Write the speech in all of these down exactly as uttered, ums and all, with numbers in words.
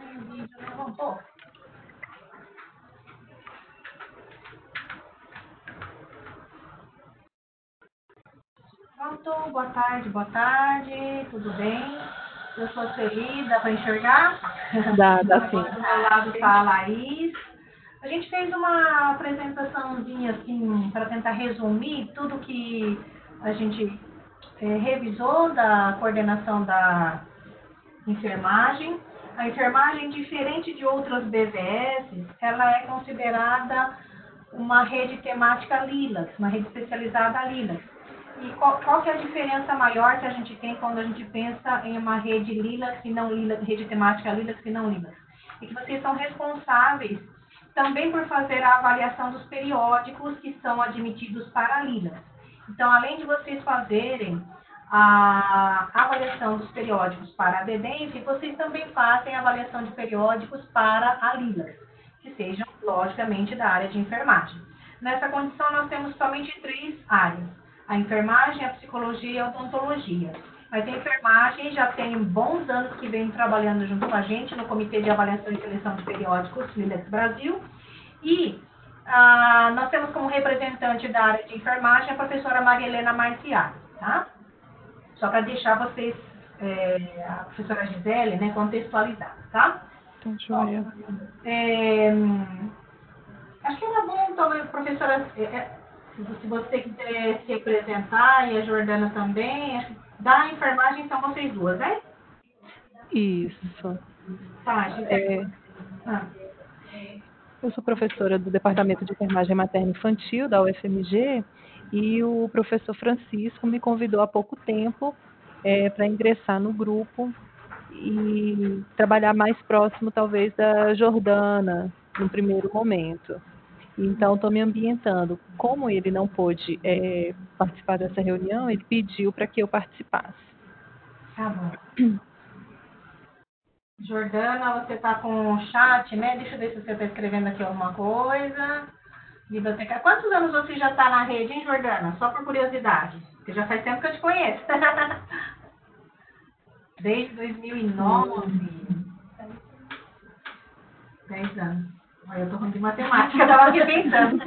o vídeo levantou. Pronto, boa tarde, boa tarde, tudo bem? Eu sou a Celi, dá para enxergar? Dá, dá sim. Do meu lado está a Laís. A gente fez uma apresentaçãozinha assim para tentar resumir tudo que a gente é, revisou da coordenação da enfermagem. A enfermagem, diferente de outras B V S, ela é considerada uma rede temática Lilas, uma rede especializada Lilas. E qual, qual que é a diferença maior que a gente tem quando a gente pensa em uma rede Lilas e não Lilas, rede temática Lilas e não Lilas? E que vocês são responsáveis também por fazer a avaliação dos periódicos que são admitidos para Lilas. Então, além de vocês fazerem a avaliação dos periódicos para a DEDENF, vocês também fazem a avaliação de periódicos para a Lilas, que sejam, logicamente, da área de enfermagem. Nessa condição, nós temos somente três áreas: a enfermagem, a psicologia e a odontologia. Mas a enfermagem já tem bons anos que vem trabalhando junto com a gente no Comitê de Avaliação e Seleção de Periódicos Lilas Brasil. E ah, nós temos como representante da área de enfermagem a professora Maria Helena Marciar, tá? Só para deixar vocês, é, a professora Gisele, né, contextualizada, tá? Então, joia. É, acho que era bom, talvez, professora, é, se você quiser se apresentar, e a Jordana também, da enfermagem são vocês duas, né? Isso. Tá, Gisele. É, Ah. eu sou professora do Departamento de Enfermagem Materna Infantil da U F M G e o professor Francisco me convidou há pouco tempo é, para ingressar no grupo e trabalhar mais próximo, talvez, da Jordana, no primeiro momento. Então, estou me ambientando. Como ele não pôde é, participar dessa reunião, ele pediu para que eu participasse. Tá bom. Jordana, você está com o chat, né? Deixa eu ver se você está escrevendo aqui alguma coisa. Biblioteca. Quantos anos você já está na rede, hein, Jordana? Só por curiosidade. Porque já faz tempo que eu te conheço. Desde dois mil e nove. dez anos. Olha, eu tô ruim de matemática, eu tava aqui pensando.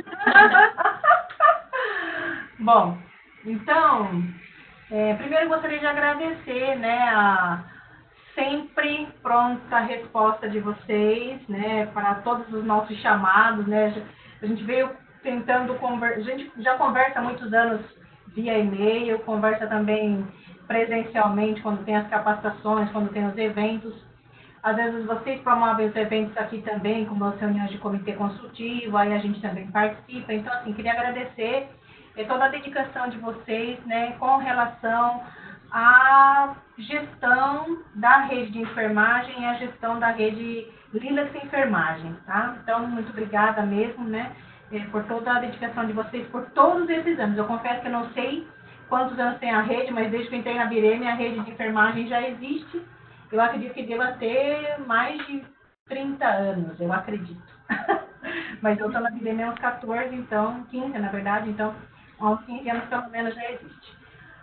Bom, então, é, primeiro eu gostaria de agradecer, né, a sempre pronta resposta de vocês, né, para todos os nossos chamados, né, a gente veio tentando conversar, a gente já conversa há muitos anos via e-mail, conversa também presencialmente quando tem as capacitações, quando tem os eventos. Às vezes vocês promovem os eventos aqui também, como as reuniões de comitê consultivo, aí a gente também participa. Então, assim, queria agradecer é, toda a dedicação de vocês, né, com relação à gestão da rede de enfermagem e à gestão da rede Lilas Enfermagem, tá? Então, muito obrigada mesmo, né, é, por toda a dedicação de vocês por todos esses anos. Eu confesso que eu não sei quantos anos tem a rede, mas desde que eu entrei na Bireme, a rede de enfermagem já existe. Eu acredito que deva ter mais de trinta anos, eu acredito. Mas eu estou na Bireme há uns quatorze, então, quinze na verdade, então, há uns quinze anos pelo menos já existe.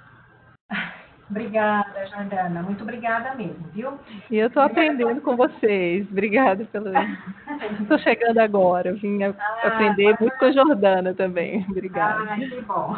Obrigada, Jordana, muito obrigada mesmo, viu? E eu estou aprendendo com vocês, obrigada pelo... Estou chegando agora, eu vim a... ah, aprender muito com a Jordana também, obrigada. Ah, que bom.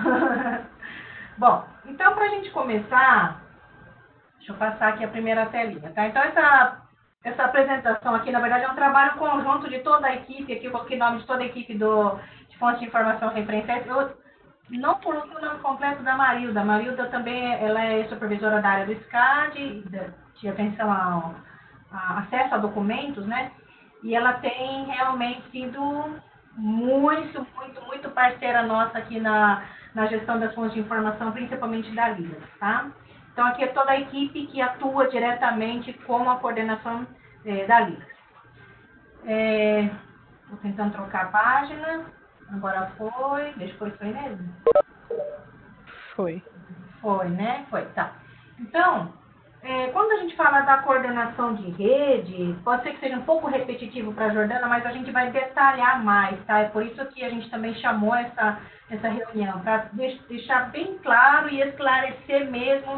Bom, então, para a gente começar... Deixa eu passar aqui a primeira telinha, tá? Então, essa, essa apresentação aqui, na verdade, é um trabalho conjunto de toda a equipe, aqui eu coloquei o nome de toda a equipe do, de Fonte de Informação Referenciais. Eu não coloquei o nome completo da Marilda. A Marilda também, ela é supervisora da área do SCAD, de atenção ao, a acesso a documentos, né? E ela tem realmente sido muito, muito, muito parceira nossa aqui na, na gestão das fontes de informação, principalmente da Lilas, tá? Então, aqui é toda a equipe que atua diretamente com a coordenação é, da Lilas. É, Estou tentando trocar a página. Agora foi. Deixa eu ver se foi mesmo. Foi. Foi, né? Foi, tá. Então, é, quando a gente fala da coordenação de rede, pode ser que seja um pouco repetitivo para a Jordana, mas a gente vai detalhar mais, tá? É por isso que a gente também chamou essa, essa reunião, para deixar bem claro e esclarecer mesmo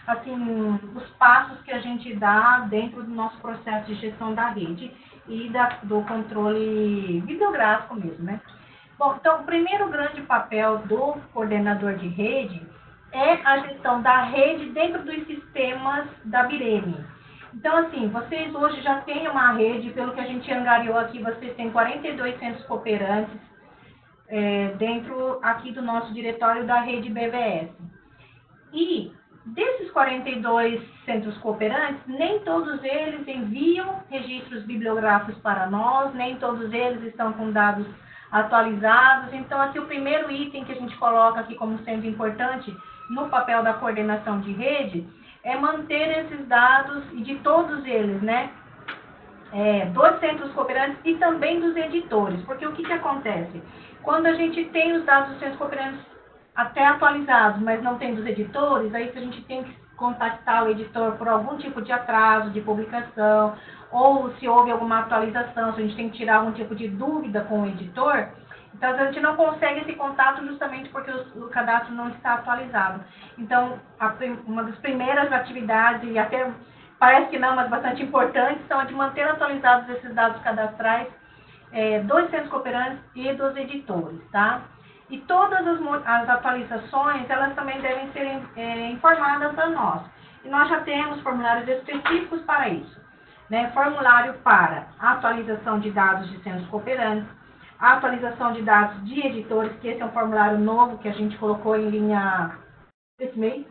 assim, os passos que a gente dá dentro do nosso processo de gestão da rede e da, do controle bibliográfico mesmo, né? Bom, então, o primeiro grande papel do coordenador de rede é a gestão da rede dentro dos sistemas da Bireme. Então, assim, vocês hoje já têm uma rede, pelo que a gente angariou aqui, vocês têm quarenta e dois centros cooperantes é, dentro aqui do nosso diretório da rede B V S. E desses quarenta e dois centros cooperantes, nem todos eles enviam registros bibliográficos para nós, nem todos eles estão com dados atualizados. Então, aqui o primeiro item que a gente coloca aqui como sendo importante no papel da coordenação de rede é manter esses dados, e de todos eles, né, é, dos centros cooperantes e também dos editores. Porque o que, que acontece? Quando a gente tem os dados dos centros cooperantes até atualizados, mas não tem dos editores, aí a gente tem que contactar o editor por algum tipo de atraso de publicação, ou se houve alguma atualização, se a gente tem que tirar algum tipo de dúvida com o editor, então a gente não consegue esse contato justamente porque o, o cadastro não está atualizado. Então, a, uma das primeiras atividades, e até parece que não, mas bastante importantes, são a de manter atualizados esses dados cadastrais é, dos centros cooperantes e dos editores, tá? E todas as, as atualizações, elas também devem ser é, informadas a nós. E nós já temos formulários específicos para isso, né? Formulário para atualização de dados de centros cooperantes, atualização de dados de editores, que esse é um formulário novo que a gente colocou em linha esse mês.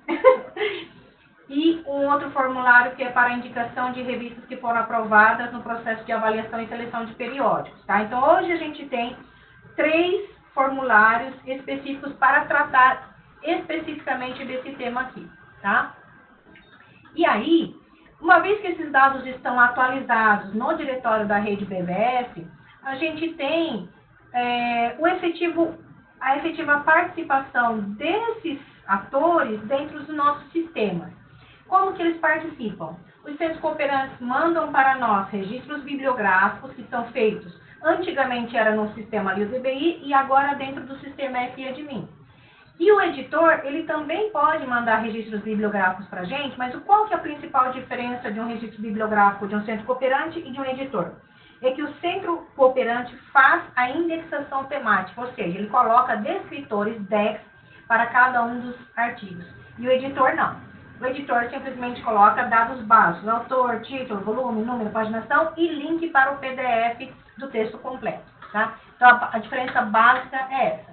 E um outro formulário que é para indicação de revistas que foram aprovadas no processo de avaliação e seleção de periódicos, tá? Então, hoje a gente tem três formulários específicos para tratar especificamente desse tema aqui, tá? E aí, uma vez que esses dados estão atualizados no diretório da rede B V S, a gente tem é, o efetivo, a efetiva participação desses atores dentro dos nossos sistemas. Como que eles participam? Os centros cooperantes mandam para nós registros bibliográficos que são feitos, antigamente era no sistema ali o D B I e agora dentro do sistema F-Admin. E o editor, ele também pode mandar registros bibliográficos para a gente, mas qual que é a principal diferença de um registro bibliográfico de um centro cooperante e de um editor? É que o centro cooperante faz a indexação temática, ou seja, ele coloca descritores, D E X, para cada um dos artigos. E o editor não. O editor simplesmente coloca dados básicos, autor, título, volume, número, paginação e link para o P D F do texto completo, tá? Então, a, a diferença básica é essa.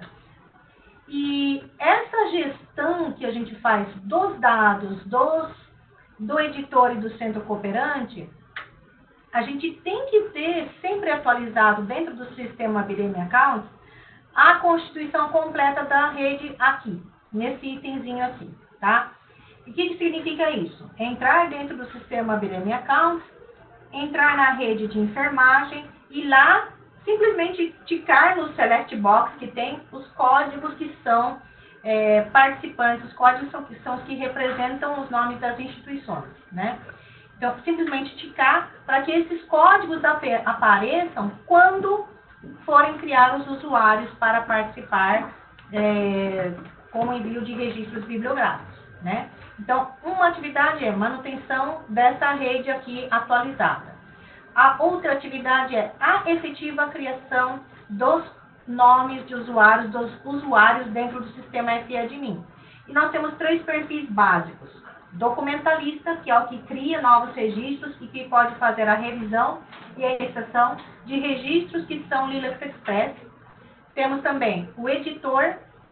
E essa gestão que a gente faz dos dados dos, do editor e do centro cooperante, a gente tem que ter sempre atualizado dentro do sistema Bireme Accounts a constituição completa da rede aqui, nesse itemzinho aqui, tá? E o que, que significa isso? É entrar dentro do sistema Bireme Accounts, entrar na rede de enfermagem e lá simplesmente ticar no Select Box que tem os códigos que são é, participantes, os códigos são, que são os que representam os nomes das instituições, né? Então, simplesmente ticar para que esses códigos apareçam quando forem criar os usuários para participar é, com o envio de registros bibliográficos, né? Então, uma atividade é manutenção dessa rede aqui atualizada. A outra atividade é a efetiva criação dos nomes de usuários, dos usuários dentro do sistema F-Admin. E nós temos três perfis básicos. Documentalista, que é o que cria novos registros e que pode fazer a revisão e a exceção de registros que são Lilacs Express. Temos também o editor,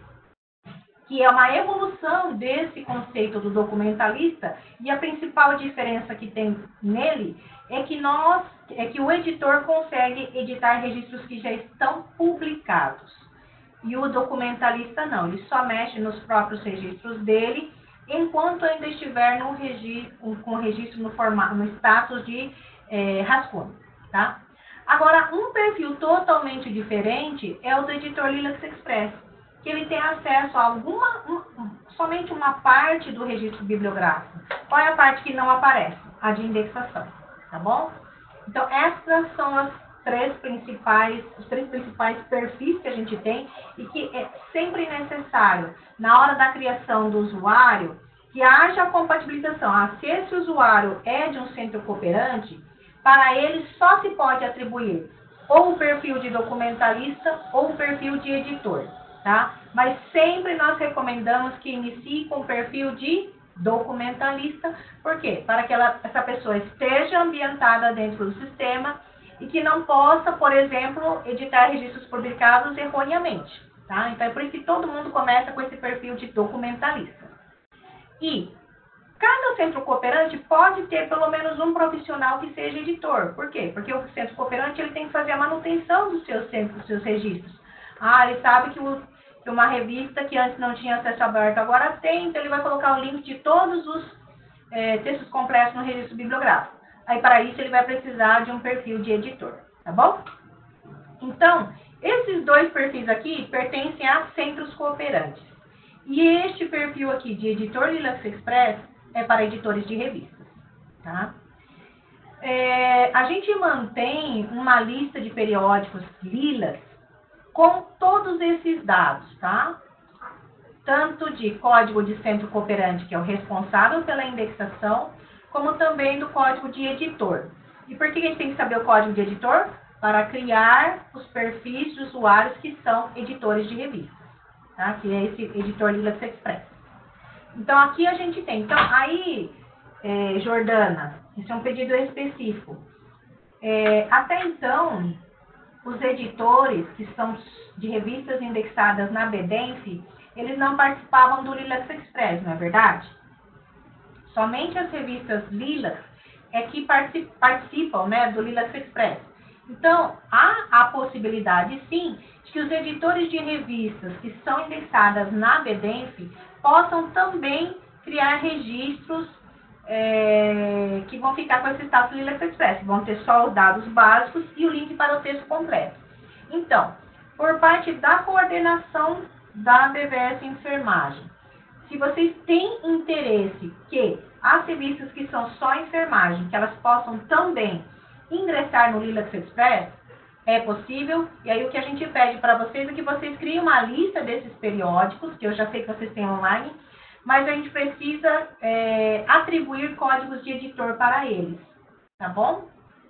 que é uma evolução desse conceito do documentalista, e a principal diferença que tem nele é que nós, é que o editor consegue editar registros que já estão publicados. E o documentalista não, ele só mexe nos próprios registros dele, enquanto ainda estiver no registro, com o registro no, formato, no status de é, rascunho, tá? Agora, um perfil totalmente diferente é o do editor Lilacs Express, que ele tem acesso a alguma, um, somente uma parte do registro bibliográfico. Qual é a parte que não aparece? A de indexação, tá bom? Então, essas são as três principais, os três principais perfis que a gente tem e que é sempre necessário, na hora da criação do usuário, que haja compatibilização. Ah, se esse usuário é de um centro cooperante, para ele só se pode atribuir ou o perfil de documentalista ou o perfil de editor, tá? Mas sempre nós recomendamos que inicie com o perfil de documentalista. Por quê? Para que ela, essa pessoa esteja ambientada dentro do sistema e que não possa, por exemplo, editar registros publicados erroneamente, tá? Então, é por isso que todo mundo começa com esse perfil de documentalista. E cada centro cooperante pode ter pelo menos um profissional que seja editor. Por quê? Porque o centro cooperante ele tem que fazer a manutenção dos seus centros, dos seus registros. Ah, ele sabe que, o, que uma revista que antes não tinha acesso aberto agora tem, então ele vai colocar o link de todos os é, textos completos no registro bibliográfico. Aí, para isso, ele vai precisar de um perfil de editor, tá bom? Então, esses dois perfis aqui pertencem a centros cooperantes. E este perfil aqui de editor Lilacs Express é para editores de revistas, tá? É, a gente mantém uma lista de periódicos Lilacs com todos esses dados, tá? Tanto de código de centro cooperante, que é o responsável pela indexação, como também do código de editor. E por que a gente tem que saber o código de editor? Para criar os perfis de usuários que são editores de revistas, tá? Que é esse editor Lilacs Express. Então, aqui a gente tem. Então, aí, é, Jordana, isso é um pedido específico. É, até então, os editores que são de revistas indexadas na B D E N F, eles não participavam do Lilacs Express, não é verdade? Somente as revistas Lilacs é que participam, né, do Lilacs Express. Então, há a possibilidade, sim, de que os editores de revistas que são indexadas na B D E N F possam também criar registros é, que vão ficar com esse status Lilacs Express. Vão ter só os dados básicos e o link para o texto completo. Então, por parte da coordenação da B V S Enfermagem, se vocês têm interesse que as revistas que são só enfermagem, que elas possam também ingressar no Lilacs Express, é possível. E aí o que a gente pede para vocês é que vocês criem uma lista desses periódicos, que eu já sei que vocês têm online, mas a gente precisa é, atribuir códigos de editor para eles, tá bom?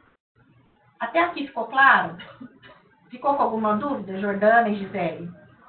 Até aqui ficou claro? Ficou com alguma dúvida, Jordana e Gisele?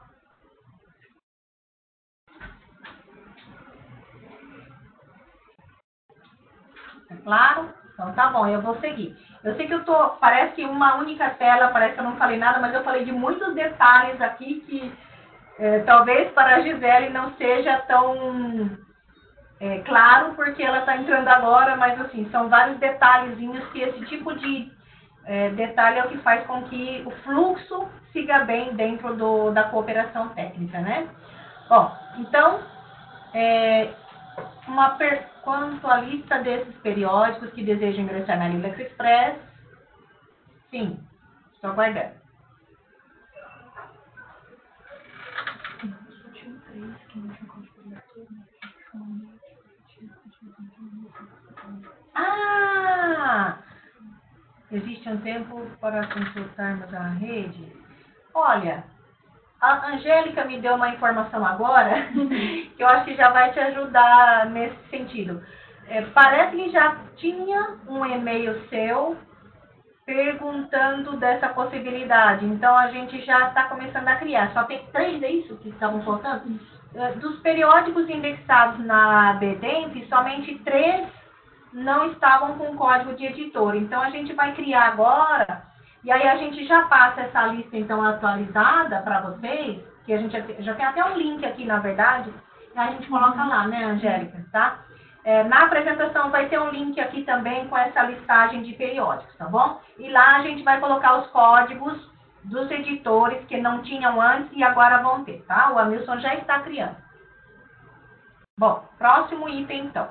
É claro? Então tá bom, eu vou seguir. Eu sei que eu tô, parece uma única tela, parece que eu não falei nada, mas eu falei de muitos detalhes aqui que é, talvez para a Gisele não seja tão é, claro, porque ela está entrando agora, mas assim, são vários detalhezinhos que esse tipo de é, detalhe é o que faz com que o fluxo siga bem dentro do, da cooperação técnica, né? Bom, então, é, uma per... quanto à lista desses periódicos que desejam ingressar na Lilacs Express, sim, estou aguardando. Ah! Existe um tempo para consultarmos a rede? Olha, a Angélica me deu uma informação agora que eu acho que já vai te ajudar nesse sentido. É, parece que já tinha um e-mail seu perguntando dessa possibilidade. Então, a gente já está começando a criar. Só tem três, é isso que estavam colocando? Dos periódicos indexados na B D E N F, somente três não estavam com código de editor. Então, a gente vai criar agora, e aí a gente já passa essa lista, então, atualizada para vocês, que a gente já tem, já tem até um link aqui, na verdade, e a gente coloca lá, né, Angélica, tá? É, na apresentação vai ter um link aqui também com essa listagem de periódicos, tá bom? E lá a gente vai colocar os códigos dos editores que não tinham antes e agora vão ter, tá? O Hamilton já está criando. Bom, próximo item, então.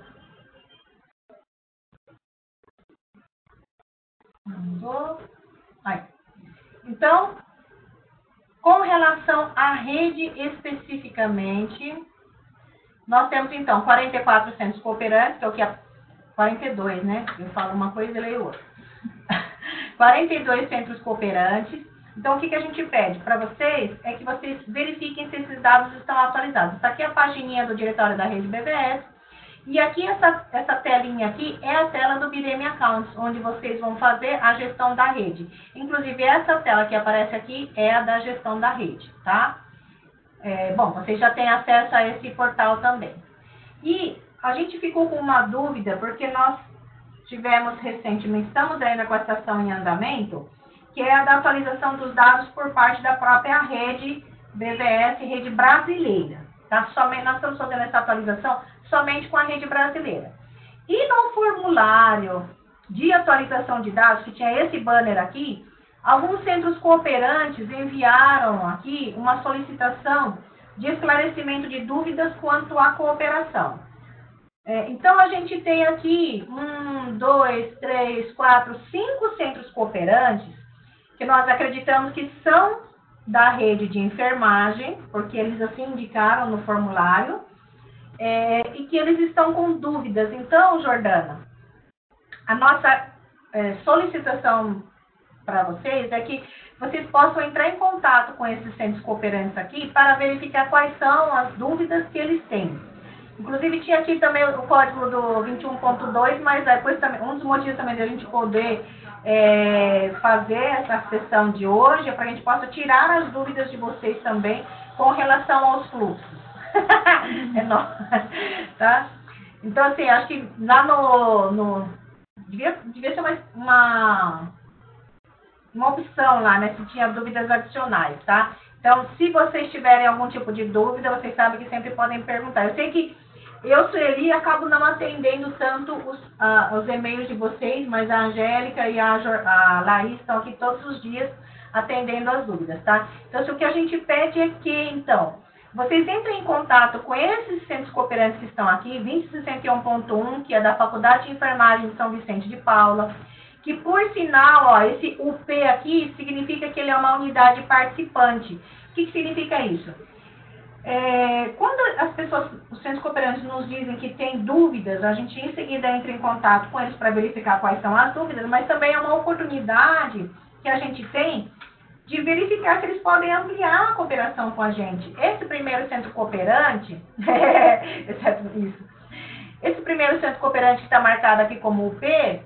Então, com relação à rede especificamente, nós temos, então, quarenta e quatro centros cooperantes, que é o que é quarenta e dois, né? Eu falo uma coisa e leio outra. quarenta e dois centros cooperantes. Então, o que, que a gente pede para vocês é que vocês verifiquem se esses dados estão atualizados. Está aqui a pagininha do diretório da rede B V S. E aqui, essa, essa telinha aqui é a tela do B I R E M Accounts, onde vocês vão fazer a gestão da rede. Inclusive, essa tela que aparece aqui é a da gestão da rede, tá? É, bom, vocês já têm acesso a esse portal também. E a gente ficou com uma dúvida, porque nós tivemos recentemente, estamos ainda com a estação em andamento, que é a da atualização dos dados por parte da própria rede B V S, rede brasileira. Tá? Somente, nós estamos fazendo essa atualização somente com a rede brasileira. E no formulário de atualização de dados, que tinha esse banner aqui, alguns centros cooperantes enviaram aqui uma solicitação de esclarecimento de dúvidas quanto à cooperação. É, então, a gente tem aqui um, dois, três, quatro, cinco centros cooperantes que nós acreditamos que são da rede de enfermagem, porque eles assim indicaram no formulário, é, e que eles estão com dúvidas. Então, Jordana, a nossa é, solicitação para vocês é que vocês possam entrar em contato com esses centros cooperantes aqui para verificar quais são as dúvidas que eles têm. Inclusive, tinha aqui também o código do vinte e um ponto dois, mas depois também, um dos motivos também de a gente poder é, fazer essa sessão de hoje é para a gente possa tirar as dúvidas de vocês também com relação aos fluxos. É nóis, tá? Então, assim, acho que lá no... no devia, devia ser uma, uma, uma opção lá, né? Se tinha dúvidas adicionais, tá? Então, se vocês tiverem algum tipo de dúvida, vocês sabem que sempre podem perguntar. Eu sei que eu, Sueli, acabo não atendendo tanto os, uh, os e-mails de vocês, mas a Angélica e a, a Laís estão aqui todos os dias atendendo as dúvidas, tá? Então, o que a gente pede é que, então, vocês entrem em contato com esses centros cooperantes que estão aqui, vinte e sessenta e um ponto um, que é da Faculdade de Enfermagem de São Vicente de Paula, que, por sinal, ó, esse U P aqui significa que ele é uma unidade participante. O que, que significa isso? É, quando as pessoas, os centros cooperantes nos dizem que tem dúvidas, a gente em seguida entra em contato com eles para verificar quais são as dúvidas, mas também é uma oportunidade que a gente tem de verificar se eles podem ampliar a cooperação com a gente. Esse primeiro centro cooperante, exceto isso, esse primeiro centro cooperante que está marcado aqui como U P,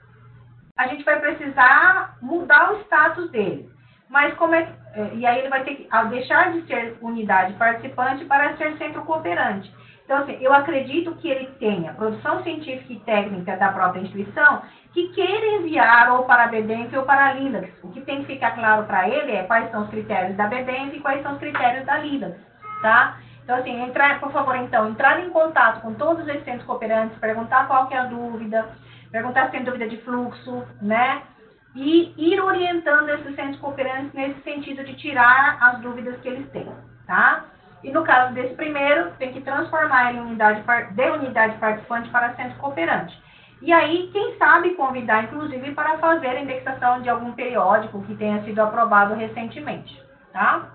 a gente vai precisar mudar o status dele. Mas como é, e aí ele vai ter que deixar de ser unidade participante para ser centro cooperante. Então, assim, eu acredito que ele tenha produção científica e técnica da própria instituição que queira enviar ou para a BEDENF ou para a Lilacs. O que tem que ficar claro para ele é quais são os critérios da BEDENF e quais são os critérios da Lilacs, tá? Então, assim, entrar, por favor, então, entrar em contato com todos esses centros cooperantes, perguntar qual que é a dúvida, perguntar se tem dúvida de fluxo, né? E ir orientando esses centros cooperantes nesse sentido de tirar as dúvidas que eles têm, tá? E no caso desse primeiro, tem que transformar ele em unidade, de unidade participante para centro cooperante. E aí, quem sabe convidar, inclusive, para fazer a indexação de algum periódico que tenha sido aprovado recentemente, tá?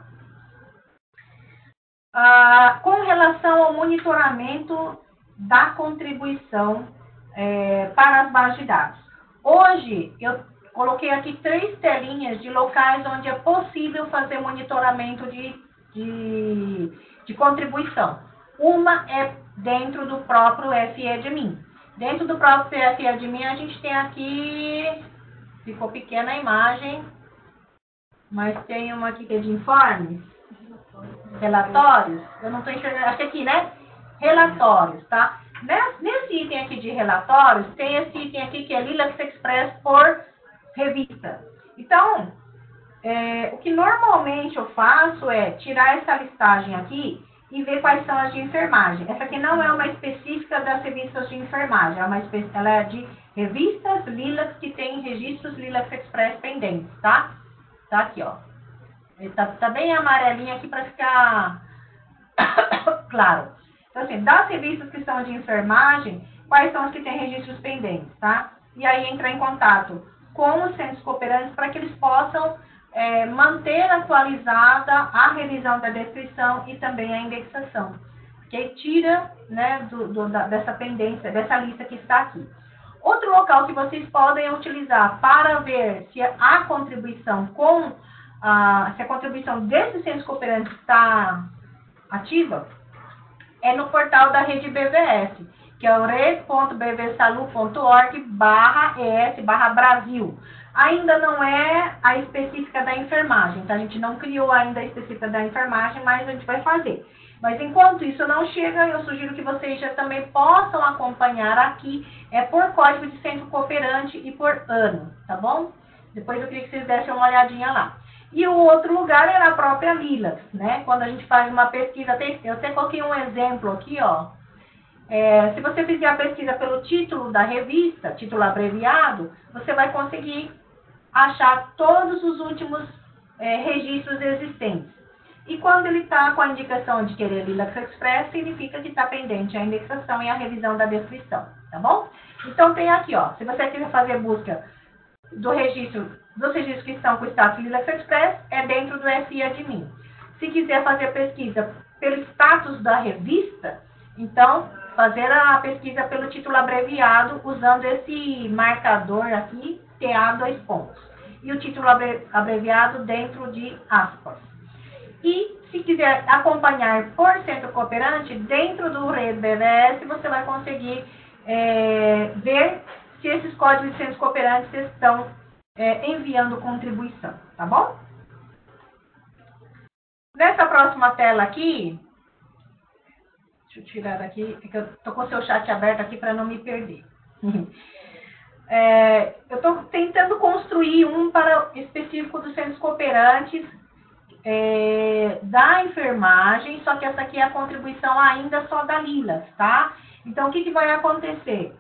Ah, com relação ao monitoramento da contribuição é, para as bases de dados. Hoje, eu coloquei aqui três telinhas de locais onde é possível fazer monitoramento de, de, de contribuição. Uma é dentro do próprio F E admin. Dentro do próprio F E admin, a gente tem aqui, ficou pequena a imagem, mas tem uma aqui que é de informes, relatórios, eu não estou enxergando, acho que aqui, né? Relatórios, tá? Nesse item aqui de relatórios, tem esse item aqui que é Lilacs Express por revista. Então, é, o que normalmente eu faço é tirar essa listagem aqui e ver quais são as de enfermagem. Essa aqui não é uma específica das revistas de enfermagem, é uma espécie, ela é de revistas Lilacs que tem registros Lilacs Express pendentes, tá? Tá aqui, ó. Tá, tá bem amarelinho aqui para ficar claro. Então, assim, das revistas que são de enfermagem, quais são as que têm registros pendentes, tá? E aí entrar em contato com os centros cooperantes para que eles possam é, manter atualizada a revisão da descrição e também a indexação. Porque tira, né, do, do, da, dessa pendência, dessa lista que está aqui. Outro local que vocês podem utilizar para ver se há contribuição com a, se a contribuição desses centros cooperantes está ativa, é no portal da rede B V S, que é o rede ponto b v salu ponto org barra es barra Brasil. Ainda não é a específica da enfermagem, tá? A gente não criou ainda a específica da enfermagem, mas a gente vai fazer. Mas enquanto isso não chega, eu sugiro que vocês já também possam acompanhar aqui, é por código de centro cooperante e por ano, tá bom? Depois eu queria que vocês dessem uma olhadinha lá. E o outro lugar é na própria Lilas, né? Quando a gente faz uma pesquisa, eu até coloquei um exemplo aqui, ó. É, se você fizer a pesquisa pelo título da revista, título abreviado, você vai conseguir achar todos os últimos é, registros existentes. E quando ele está com a indicação de querer Lilas Express, significa que está pendente a indexação e a revisão da descrição, tá bom? Então tem aqui, ó, se você quiser fazer busca do registro, dos registros que estão com o status Lilas Express, é dentro do S I Admin. Se quiser fazer pesquisa pelo status da revista, então fazer a pesquisa pelo título abreviado usando esse marcador aqui, T A dois pontos. E o título abreviado dentro de aspas. E se quiser acompanhar por centro cooperante, dentro do Rede B V S, você vai conseguir é, ver se esses códigos de centros cooperantes estão é, enviando contribuição, tá bom? Nessa próxima tela aqui, deixa eu tirar daqui, é que eu tô com o seu chat aberto aqui para não me perder. É, eu estou tentando construir um para específico dos centros cooperantes é, da enfermagem, só que essa aqui é a contribuição ainda só da Lilas, tá? Então, o que, que vai acontecer?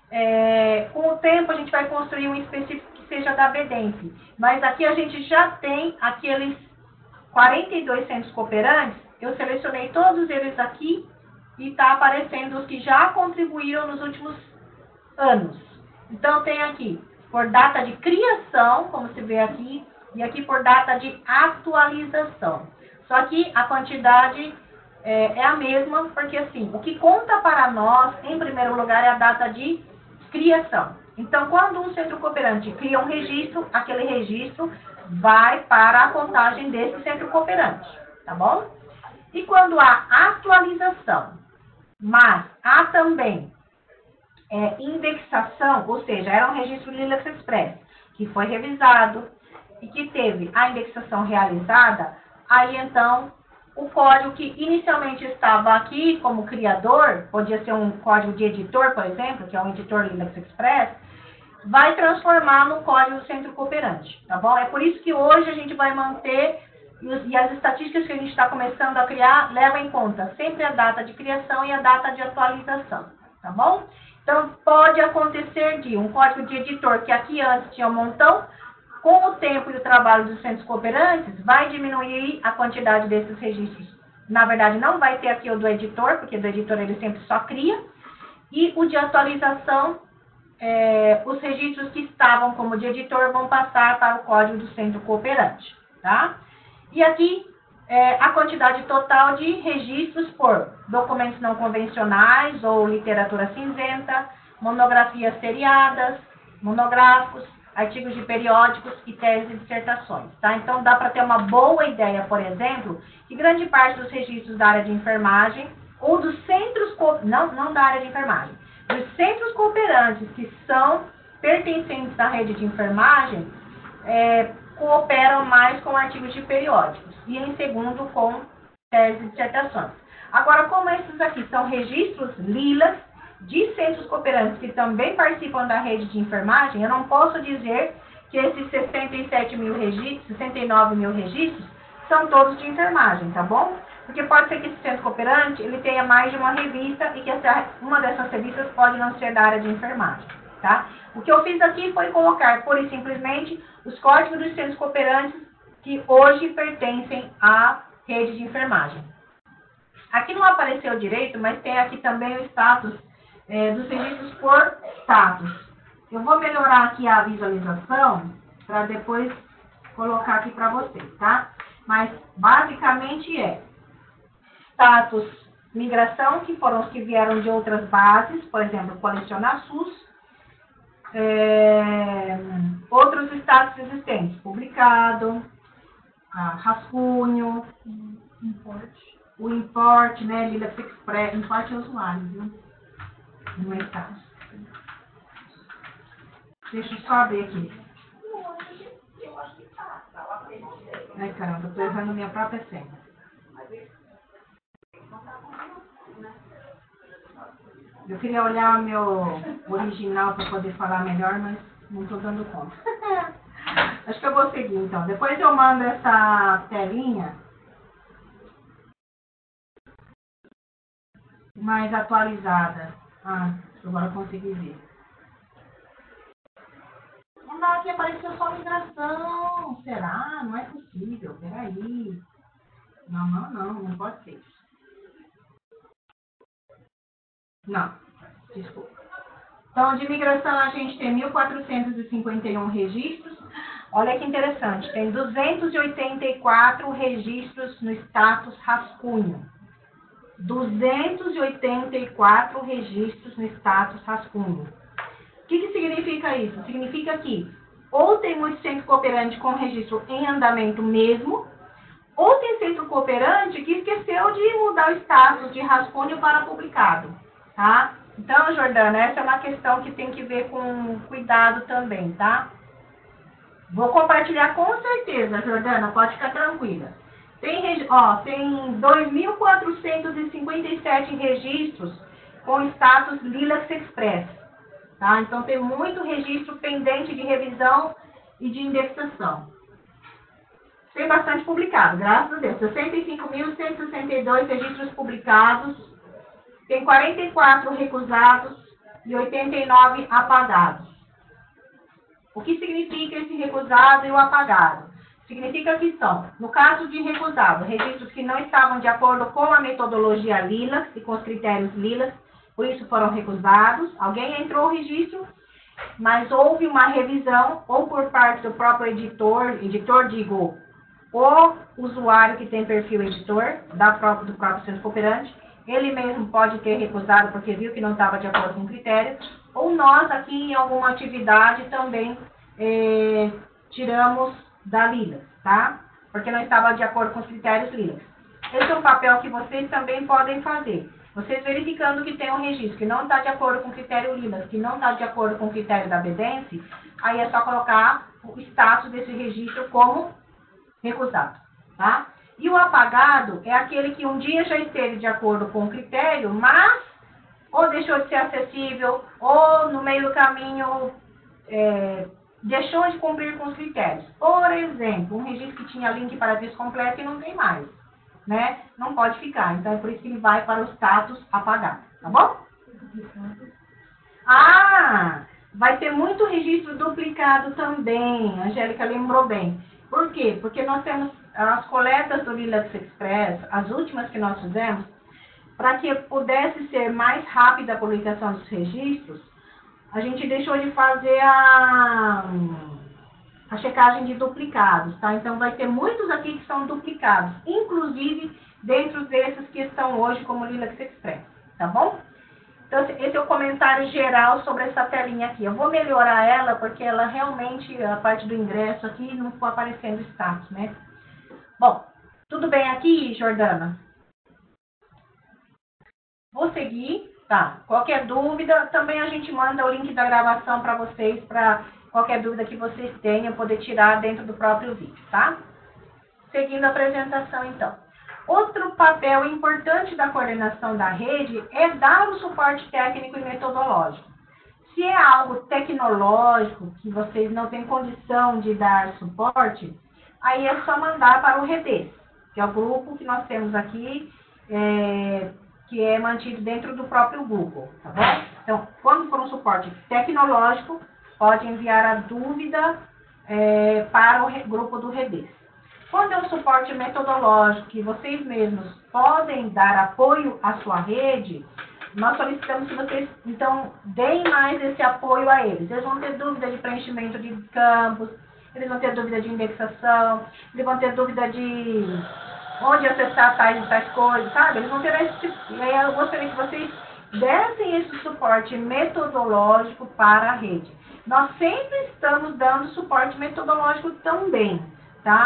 É, com o tempo, a gente vai construir um específico que seja da BEDENF, mas aqui a gente já tem aqueles quarenta e dois centros cooperantes, eu selecionei todos eles aqui e está aparecendo os que já contribuíram nos últimos anos. Então, tem aqui por data de criação, como se vê aqui, e aqui por data de atualização. Só que a quantidade é, é a mesma, porque assim, o que conta para nós, em primeiro lugar, é a data de criação. Então, quando um centro cooperante cria um registro, aquele registro vai para a contagem desse centro cooperante, tá bom? E quando há atualização, mas há também é, indexação, ou seja, era um registro Lilas Express, que foi revisado e que teve a indexação realizada, aí então o código que inicialmente estava aqui como criador, podia ser um código de editor, por exemplo, que é um editor Lilas Express, vai transformar no código do centro cooperante, tá bom? É por isso que hoje a gente vai manter, e as estatísticas que a gente está começando a criar, levam em conta sempre a data de criação e a data de atualização, tá bom? Então, pode acontecer de um código de editor, que aqui antes tinha um montão, com o tempo e o trabalho dos centros cooperantes, vai diminuir a quantidade desses registros. Na verdade, não vai ter aqui o do editor, porque do editor ele sempre só cria, e o de atualização, é, os registros que estavam como de editor vão passar para o código do centro cooperante, tá? E aqui, é, a quantidade total de registros por documentos não convencionais ou literatura cinzenta, monografias seriadas, monográficos, artigos de periódicos e teses e dissertações, tá? Então, dá para ter uma boa ideia, por exemplo, que grande parte dos registros da área de enfermagem ou dos centros, não, não da área de enfermagem, dos centros cooperantes que são pertencentes à rede de enfermagem, é, cooperam mais com artigos de periódicos e, em segundo, com teses e dissertações. Agora, como esses aqui são registros Lilas de centros cooperantes que também participam da rede de enfermagem, eu não posso dizer que esses sessenta e sete mil registros, sessenta e nove mil registros, são todos de enfermagem, tá bom? Porque pode ser que esse centro cooperante ele tenha mais de uma revista e que essa, uma dessas revistas pode não ser da área de enfermagem, tá? O que eu fiz aqui foi colocar, pura e simplesmente, os códigos dos centros cooperantes que hoje pertencem à rede de enfermagem. Aqui não apareceu direito, mas tem aqui também o status é, dos registros por status. Eu vou melhorar aqui a visualização para depois colocar aqui para vocês, tá? Mas basicamente é status migração, que foram os que vieram de outras bases, por exemplo, Colecionar SUS, é, outros status existentes, publicado, a rascunho, Import. o import, né, Lilac Express, import é usuário, viu? No meu caso. Deixa eu só abrir aqui. Ai, caramba, eu tô errando minha própria senha. Eu queria olhar meu original para poder falar melhor, mas não estou dando conta. Acho que eu vou seguir, então. Depois eu mando essa telinha mais atualizada. Ah, agora eu consegui ver. Não, aqui apareceu só migração. Será? Não é possível. Peraí. Não, não, não. Não pode ser isso. Não. Desculpa. Então, de migração, a gente tem mil quatrocentos e cinquenta e um registros. Olha que interessante. Tem duzentos e oitenta e quatro registros no status rascunho. duzentos e oitenta e quatro registros no status rascunho. O que, que significa isso? Significa que ou tem muito centro cooperante com registro em andamento mesmo, ou tem centro cooperante que esqueceu de mudar o status de rascunho para publicado, tá? Então, Jordana, essa é uma questão que tem que ver com cuidado também, tá? Vou compartilhar com certeza, Jordana, pode ficar tranquila. Tem, ó, tem dois mil quatrocentos e cinquenta e sete registros com status Lilac Express. Tá? Então, tem muito registro pendente de revisão e de indexação. Tem bastante publicado, graças a Deus. sessenta e cinco mil cento e sessenta e dois registros publicados, tem quarenta e quatro recusados e oitenta e nove apagados. O que significa esse recusado e o apagado? Significa que são, no caso de recusado, registros que não estavam de acordo com a metodologia Lilac e com os critérios Lilac, por isso foram recusados. Alguém entrou no registro, mas houve uma revisão, ou por parte do próprio editor, editor digo, o usuário que tem perfil editor, da própria, do próprio centro cooperante, ele mesmo pode ter recusado porque viu que não estava de acordo com o critério, ou nós aqui em alguma atividade também eh, tiramos da Lilac, tá? Porque não estava de acordo com os critérios Lilac. Esse é um papel que vocês também podem fazer. Vocês verificando que tem um registro que não está de acordo com o critério Lilac, que não está de acordo com o critério da Bedence, aí é só colocar o status desse registro como recusado, tá? E o apagado é aquele que um dia já esteve de acordo com o critério, mas ou deixou de ser acessível, ou no meio do caminho é, deixou de cumprir com os critérios. Por exemplo, um registro que tinha link para aviso completo e não tem mais, né? Não pode ficar. Então, é por isso que ele vai para o status apagado, tá bom? Ah, vai ter muito registro duplicado também. A Angélica lembrou bem. Por quê? Porque nós temos as coletas do Lilac Express, as últimas que nós fizemos, para que pudesse ser mais rápida a publicação dos registros, a gente deixou de fazer a, a checagem de duplicados, tá? Então, vai ter muitos aqui que são duplicados, inclusive dentro desses que estão hoje como Lilac Express, tá bom? Então, esse é o comentário geral sobre essa telinha aqui. Eu vou melhorar ela, porque ela realmente, a parte do ingresso aqui, não ficou aparecendo status, né? Bom, tudo bem aqui, Jordana? Vou seguir, tá? Qualquer dúvida, também a gente manda o link da gravação para vocês, para qualquer dúvida que vocês tenham, poder tirar dentro do próprio vídeo, tá? Seguindo a apresentação, então. Outro papel importante da coordenação da rede é dar o suporte técnico e metodológico. Se é algo tecnológico, que vocês não têm condição de dar suporte, aí é só mandar para o REDES, que é o grupo que nós temos aqui, é, que é mantido dentro do próprio Google, tá bom? Então, quando for um suporte tecnológico, pode enviar a dúvida é, para o grupo do REDES. Quando é um suporte metodológico, que vocês mesmos podem dar apoio à sua rede, nós solicitamos que vocês, então, deem mais esse apoio a eles. Eles vão ter dúvida de preenchimento de campos, eles vão ter dúvida de indexação, eles vão ter dúvida de onde acessar tais e tais coisas, sabe? Eles vão ter esse tipo. E aí eu gostaria que vocês dessem esse suporte metodológico para a rede. Nós sempre estamos dando suporte metodológico também, tá?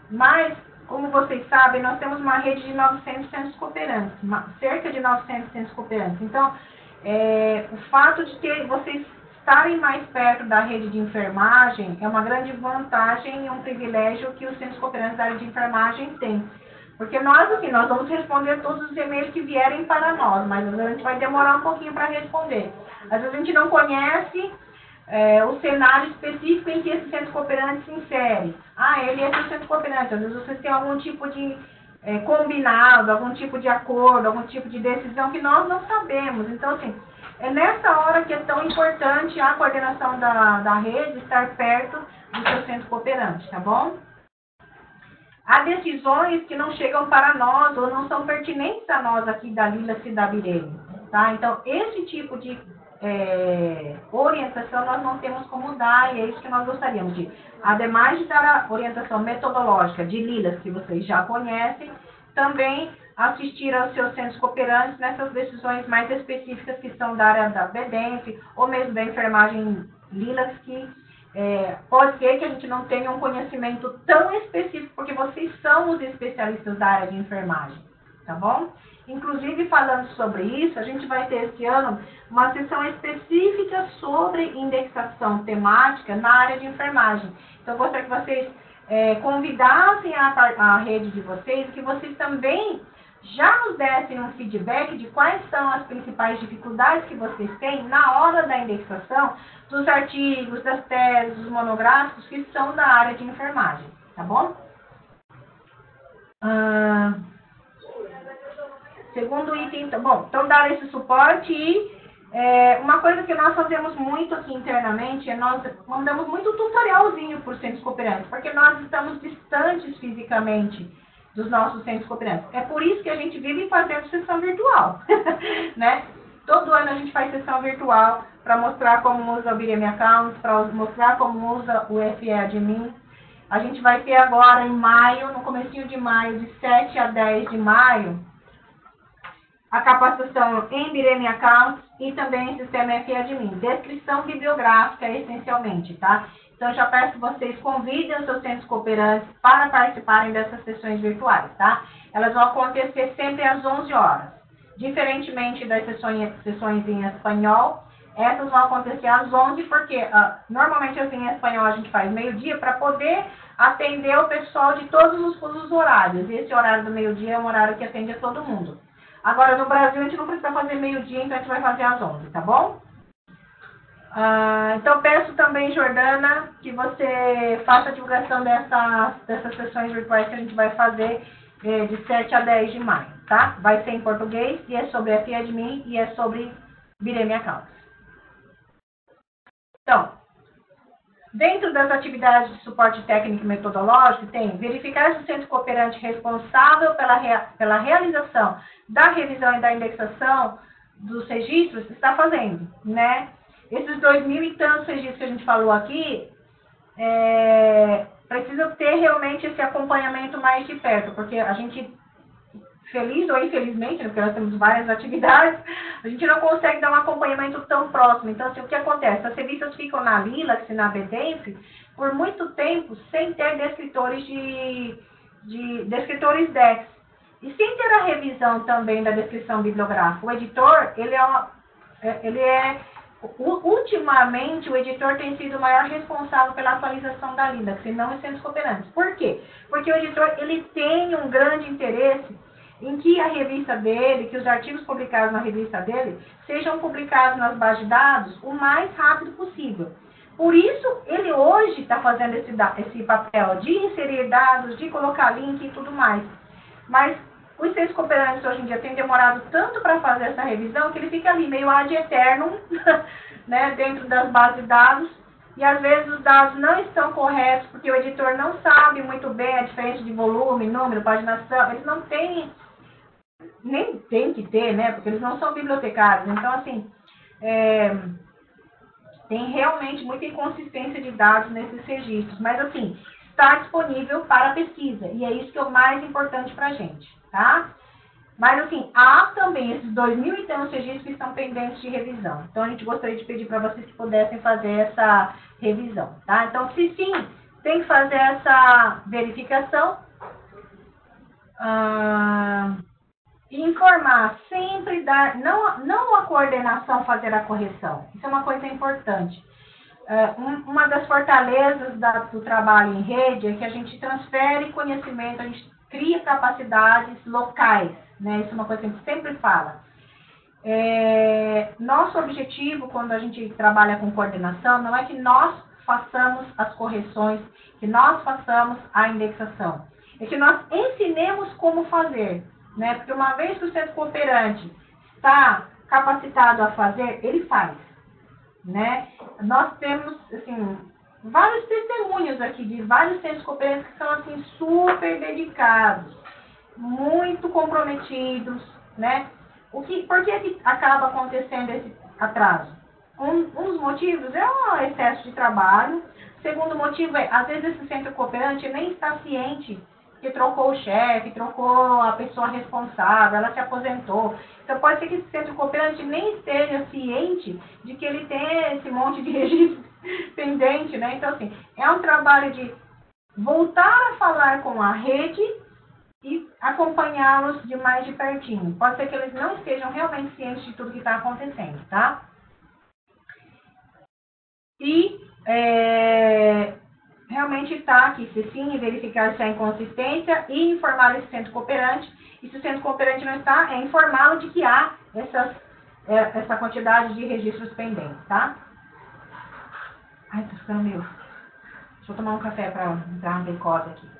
Mas, como vocês sabem, nós temos uma rede de novecentos centros cooperantes, uma, cerca de novecentos centros cooperantes. Então, é, o fato de ter, vocês estarem mais perto da rede de enfermagem é uma grande vantagem e um privilégio que os centros cooperantes da área de enfermagem têm. Porque nós, assim, nós vamos responder todos os e-mails que vierem para nós, mas às vezes a gente vai demorar um pouquinho para responder. Às vezes a gente não conhece é, o cenário específico em que esse centro cooperante se insere. Ah, ele é seu centro cooperante. Às vezes vocês têm algum tipo de é, combinado, algum tipo de acordo, algum tipo de decisão que nós não sabemos. Então, assim, é nessa hora que é tão importante a coordenação da, da rede estar perto do seu centro cooperante, tá bom? Há decisões que não chegam para nós ou não são pertinentes a nós aqui da Lilas e da Birene, tá? Então, esse tipo de é, orientação nós não temos como dar e é isso que nós gostaríamos de. Ademais de dar a orientação metodológica de Lilas, que vocês já conhecem, também assistir aos seus centros cooperantes nessas decisões mais específicas que são da área da B D E N F ou mesmo da enfermagem Lilas, que É, pode ser que a gente não tenha um conhecimento tão específico, porque vocês são os especialistas da área de enfermagem, tá bom? Inclusive, falando sobre isso, a gente vai ter esse ano uma sessão específica sobre indexação temática na área de enfermagem. Então, eu gostaria que vocês é, convidassem a, a rede de vocês, que vocês também já nos dessem um feedback de quais são as principais dificuldades que vocês têm na hora da indexação dos artigos, das teses, dos monográficos que são da área de enfermagem, tá bom? Ah, segundo item, tá bom, então dar esse suporte e é, uma coisa que nós fazemos muito aqui internamente é nós mandamos muito tutorialzinho por centros cooperantes, porque nós estamos distantes fisicamente dos nossos centros cooperantes. É por isso que a gente vive fazendo sessão virtual, né? Todo ano a gente faz sessão virtual para mostrar como usa o Bireme Account, para mostrar como usa o F E Admin. A gente vai ter agora em maio, no comecinho de maio, de sete a dez de maio, a capacitação em Bireme Account e também em Sistema F E Admin. Descrição bibliográfica, essencialmente, tá? Então, eu já peço que vocês convidem os seus centros cooperantes para participarem dessas sessões virtuais, tá? Elas vão acontecer sempre às onze horas. Diferentemente das sessões, sessões em espanhol, essas vão acontecer às onze, porque uh, normalmente as em espanhol a gente faz meio-dia para poder atender o pessoal de todos os fusos horários. E esse horário do meio-dia é um horário que atende a todo mundo. Agora, no Brasil, a gente não precisa fazer meio-dia, então a gente vai fazer às onze, tá bom? Uh, então, peço também, Jordana, que você faça a divulgação dessa, dessas sessões virtuais que a gente vai fazer eh, de sete a dez de maio, tá? Vai ser em português e é sobre F E Admin e é sobre Bireme Account. Então, dentro das atividades de suporte técnico e metodológico, tem verificar se o centro cooperante responsável pela, rea, pela realização da revisão e da indexação dos registros está fazendo, né? Esses dois mil e tantos registros que a gente falou aqui, é, precisa ter realmente esse acompanhamento mais de perto, porque a gente, feliz ou infelizmente, né, porque nós temos várias atividades, a gente não consegue dar um acompanhamento tão próximo. Então, assim, o que acontece? As revistas ficam na Lilas e na B D E N F por muito tempo sem ter descritores de, de descritores D E X. E sem ter a revisão também da descrição bibliográfica. O editor, ele é, uma, ele é ultimamente, o editor tem sido o maior responsável pela atualização da Lilas, e não os centros cooperantes. Por quê? Porque o editor, ele tem um grande interesse em que a revista dele, que os artigos publicados na revista dele, sejam publicados nas bases de dados o mais rápido possível. Por isso, ele hoje está fazendo esse, esse papel de inserir dados, de colocar link e tudo mais. Mas os centros cooperantes hoje em dia têm demorado tanto para fazer essa revisão que ele fica ali meio ad eternum, né, dentro das bases de dados, e às vezes os dados não estão corretos porque o editor não sabe muito bem a diferença de volume, número, paginação, eles não têm, nem tem que ter, né, porque eles não são bibliotecários. Então, assim, é, tem realmente muita inconsistência de dados nesses registros, mas assim, está disponível para pesquisa, e é isso que é o mais importante para a gente, tá? Mas assim, há também esses dois mil e tantos registros que estão pendentes de revisão. Então, a gente gostaria de pedir para vocês que pudessem fazer essa revisão, tá? Então, se sim, tem que fazer essa verificação ah, e informar, sempre dar, não, não a coordenação fazer a correção, isso é uma coisa importante. Uh, um, uma das fortalezas da, do trabalho em rede é que a gente transfere conhecimento, a gente cria capacidades locais, né? Isso é uma coisa que a gente sempre fala. É, nosso objetivo, quando a gente trabalha com coordenação, não é que nós façamos as correções, que nós façamos a indexação. É que nós ensinemos como fazer, né? Porque uma vez que o centro cooperante está capacitado a fazer, ele faz. Né? Nós temos assim, vários testemunhos aqui de vários centros cooperantes que são assim, super dedicados, muito comprometidos, né? O que, por que, que acaba acontecendo esse atraso? Um, um dos motivos é o excesso de trabalho. O segundo motivo é, às vezes esse centro cooperante nem está ciente que trocou o chefe, trocou a pessoa responsável, ela se aposentou. Então, pode ser que esse centro cooperante nem esteja ciente de que ele tem esse monte de registro pendente, né? Então, assim, é um trabalho de voltar a falar com a rede e acompanhá-los de mais de pertinho. Pode ser que eles não estejam realmente cientes de tudo que está acontecendo, tá? E, é... realmente está aqui, se sim, verificar se há inconsistência e informar esse centro cooperante. E se o centro cooperante não está, é informá-lo de que há essas, essa quantidade de registros pendentes, tá? Ai, tô ficando meio... Deixa eu tomar um café para entrar uma glicose aqui.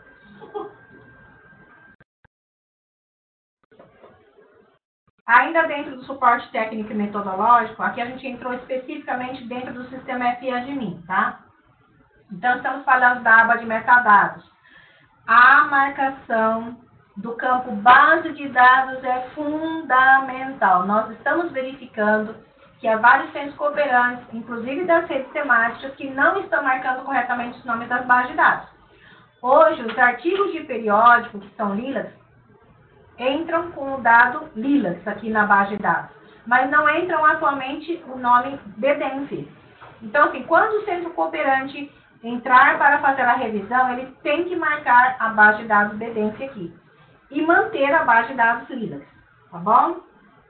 Ainda dentro do suporte técnico e metodológico, aqui a gente entrou especificamente dentro do sistema F admin, tá? Então, estamos falando da aba de metadados. A marcação do campo base de dados é fundamental. Nós estamos verificando que há vários centros cooperantes, inclusive das redes temáticas, que não estão marcando corretamente os nomes das bases de dados. Hoje, os artigos de periódico, que são lilas, entram com o dado lilas aqui na base de dados, mas não entram atualmente o nome Bedenf. Então, assim, quando o centro cooperante entrar para fazer a revisão, ele tem que marcar a base de dados Bedenf aqui e manter a base de dados lilas, tá bom?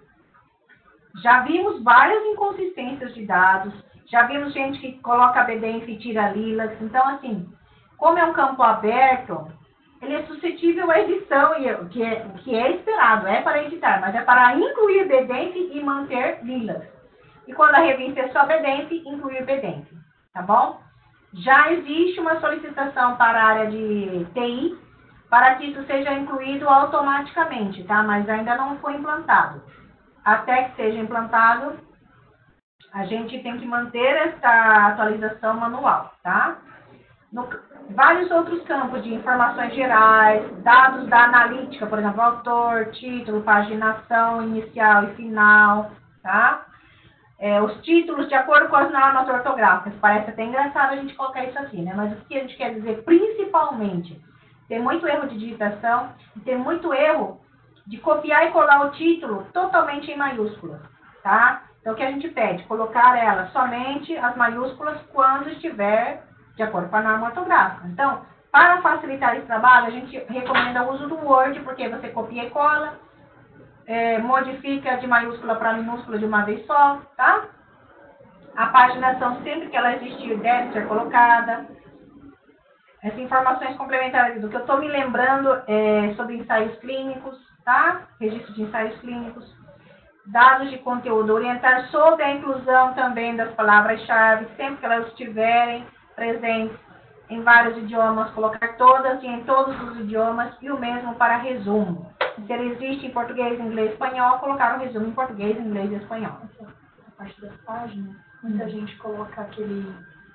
Já vimos várias inconsistências de dados, já vimos gente que coloca Bedenf e tira lilas. Então, assim, como é um campo aberto, ele é suscetível à edição, o que é, que é esperado, é para editar, mas é para incluir Bedenf e manter lilas. E quando a revista é só Bedenf, incluir Bedenf, tá bom? Já existe uma solicitação para a área de T I, para que isso seja incluído automaticamente, tá? Mas ainda não foi implantado. Até que seja implantado, a gente tem que manter essa atualização manual, tá? No, vários outros campos de informações gerais, dados da analítica, por exemplo, autor, título, paginação inicial e final, tá? É, os títulos de acordo com as normas ortográficas. Parece até engraçado a gente colocar isso aqui, né? Mas o que a gente quer dizer, principalmente, tem muito erro de digitação e tem muito erro de copiar e colar o título totalmente em maiúsculas, tá? Então, o que a gente pede? Colocar ela somente as maiúsculas quando estiver de acordo com a norma ortográfica. Então, para facilitar esse trabalho, a gente recomenda o uso do Word, porque você copia e cola, é, modifica de maiúscula para minúscula de uma vez só, tá? A paginação, sempre que ela existir, deve ser colocada. Essas informações complementares do que eu estou me lembrando é sobre ensaios clínicos, tá? Registro de ensaios clínicos. Dados de conteúdo, orientar sobre a inclusão também das palavras-chave, sempre que elas estiverem presentes em vários idiomas, colocar todas e em todos os idiomas, e o mesmo para resumo. Se ele existe em português, inglês e espanhol, colocar o resumo em português, inglês e espanhol. A parte das páginas, muita hum. gente coloca aquele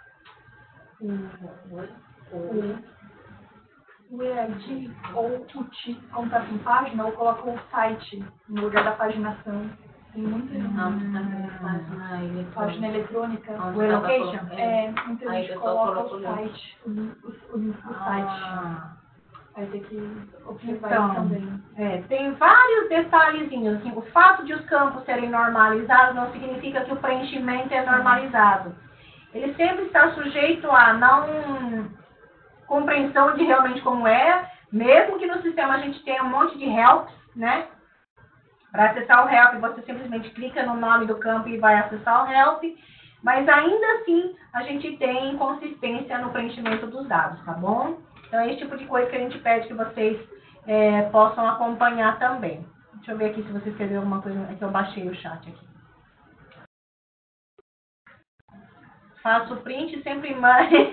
o, o, o, o E I D ou o T, como está em página, ou coloca o site no lugar da paginação. Tem muita gente. Página eletrônica. Página eletrônica. O e-location? É, muita gente coloca o site. O, o, o, o site. Ah. Vai ter que observar então, isso também. É, tem vários detalhezinhos. Assim, o fato de os campos serem normalizados não significa que o preenchimento é normalizado. Ele sempre está sujeito a não compreensão de realmente como é, mesmo que no sistema a gente tenha um monte de helps, né? Para acessar o help, você simplesmente clica no nome do campo e vai acessar o help, mas ainda assim a gente tem consistência no preenchimento dos dados, tá bom? Então é esse tipo de coisa que a gente pede que vocês é, possam acompanhar também. Deixa eu ver aqui se você escreveu alguma coisa, é que eu baixei o chat aqui. Faço o print e sempre mande.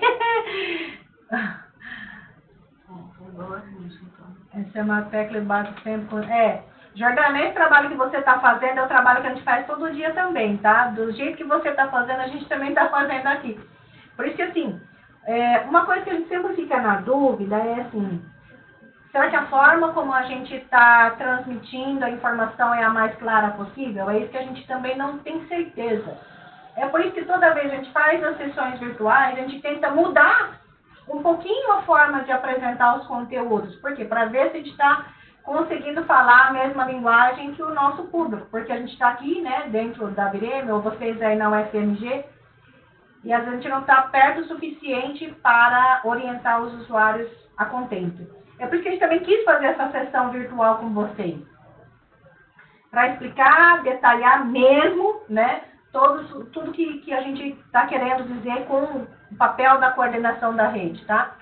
Essa é uma tecla e bato sempre. É, Jordana, esse trabalho que você está fazendo é o trabalho que a gente faz todo dia também, tá? Do jeito que você está fazendo, a gente também está fazendo aqui. Por isso que, assim, é, uma coisa que a gente sempre fica na dúvida é assim, será que a forma como a gente está transmitindo a informação é a mais clara possível? É isso que a gente também não tem certeza. É por isso que toda vez que a gente faz as sessões virtuais, a gente tenta mudar um pouquinho a forma de apresentar os conteúdos. Por quê? Para ver se a gente está conseguindo falar a mesma linguagem que o nosso público. Porque a gente está aqui, né, dentro da Vireme, ou vocês aí na U F M G, e a gente não está perto o suficiente para orientar os usuários a contento. É por isso que a gente também quis fazer essa sessão virtual com vocês. Para explicar, detalhar mesmo, né, todos, tudo que, que a gente está querendo dizer com o papel da coordenação da rede, tá?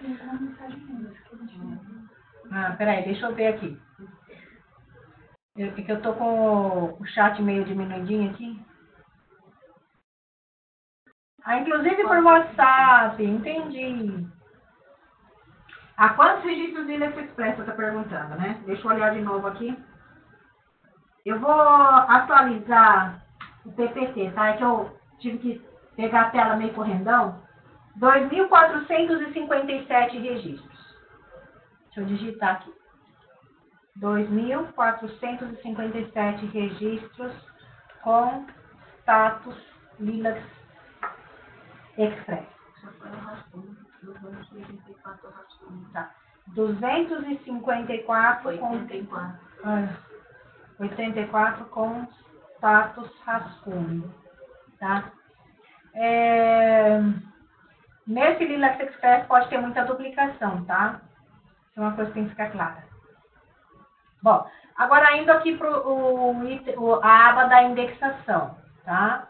Ah, peraí, deixa eu ver aqui. Eu, porque eu tô com o chat meio diminuidinho aqui. Ah, inclusive por WhatsApp, entendi. Ah, quantos registros de Linux Express você está perguntando, né? Deixa eu olhar de novo aqui. Eu vou atualizar o P P T, tá? É que eu tive que pegar a tela meio correndão. dois mil quatrocentos e cinquenta e sete registros. Deixa eu digitar aqui. dois mil quatrocentos e cinquenta e sete registros com status Linux Express. Tá. duzentos e cinquenta e quatro oitenta e quatro. Com, ah, oitenta e quatro com status rascunho. Tá? É, nesse Linux Express pode ter muita duplicação, tá? Isso é uma coisa que tem que ficar clara. Bom, agora indo aqui para a aba da indexação, tá?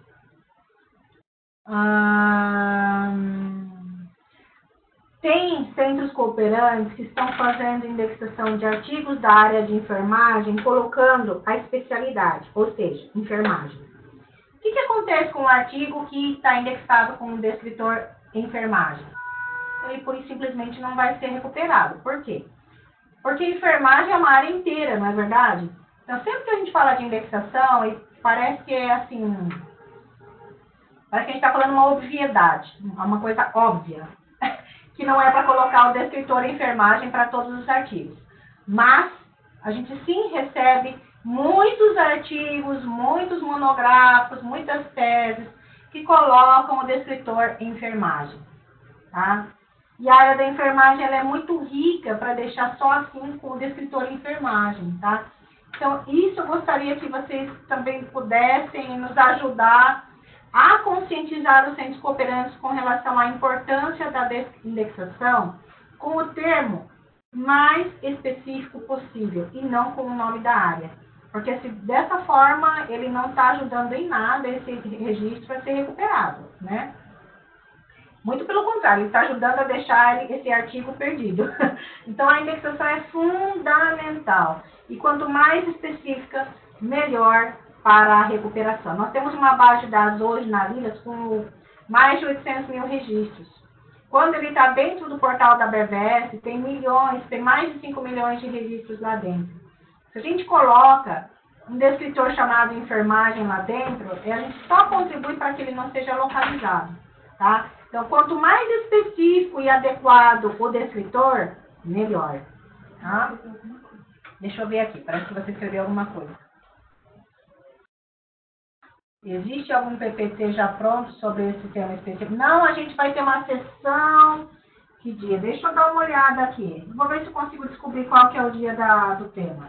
Hum, tem centros cooperantes que estão fazendo indexação de artigos da área de enfermagem, colocando a especialidade, ou seja, enfermagem. O que, que acontece com o artigo que está indexado com o descritor enfermagem? Ele, por simplesmente, não vai ser recuperado. Por quê? Porque enfermagem é uma área inteira, não é verdade? Então, sempre que a gente fala de indexação, e parece que é assim... Parece que a gente está falando uma obviedade, uma coisa óbvia, que não é para colocar o descritor enfermagem para todos os artigos. Mas a gente sim recebe muitos artigos, muitos monográficos, muitas teses que colocam o descritor enfermagem, tá? E a área da enfermagem ela é muito rica para deixar só assim com o descritor enfermagem, tá? Então, isso eu gostaria que vocês também pudessem nos ajudar a conscientizar os centros cooperantes com relação à importância da indexação com o termo mais específico possível e não com o nome da área. Porque se dessa forma ele não está ajudando em nada esse registro a ser recuperado, né? Muito pelo contrário, ele está ajudando a deixar esse artigo perdido. Então a indexação é fundamental. E quanto mais específica, melhor para a recuperação. Nós temos uma base de dados hoje na Linux com mais de oitocentos mil registros. Quando ele está dentro do portal da B V S, tem milhões, tem mais de cinco milhões de registros lá dentro. Se a gente coloca um descritor chamado enfermagem lá dentro, a gente só contribui para que ele não seja localizado, tá? Então, quanto mais específico e adequado o descritor, melhor, tá? Deixa eu ver aqui, parece que você escreveu alguma coisa. Existe algum P P T já pronto sobre esse tema específico? Não, a gente vai ter uma sessão. Que dia? Deixa eu dar uma olhada aqui. Vou ver se eu consigo descobrir qual que é o dia da, do tema.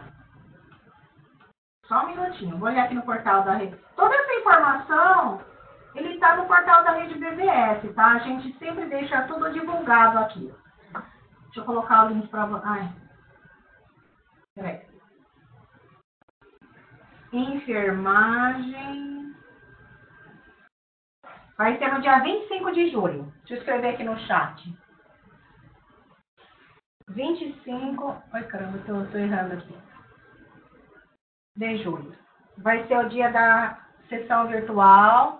Só um minutinho. Vou olhar aqui no portal da rede. Toda essa informação, ele está no portal da rede B V S, tá? A gente sempre deixa tudo divulgado aqui. Deixa eu colocar o link para você. Ai. Peraí. Enfermagem. Vai ser no dia vinte e cinco de julho. Deixa eu escrever aqui no chat. vinte e cinco. Ai, caramba, eu tô, tô errando aqui. De julho. Vai ser o dia da sessão virtual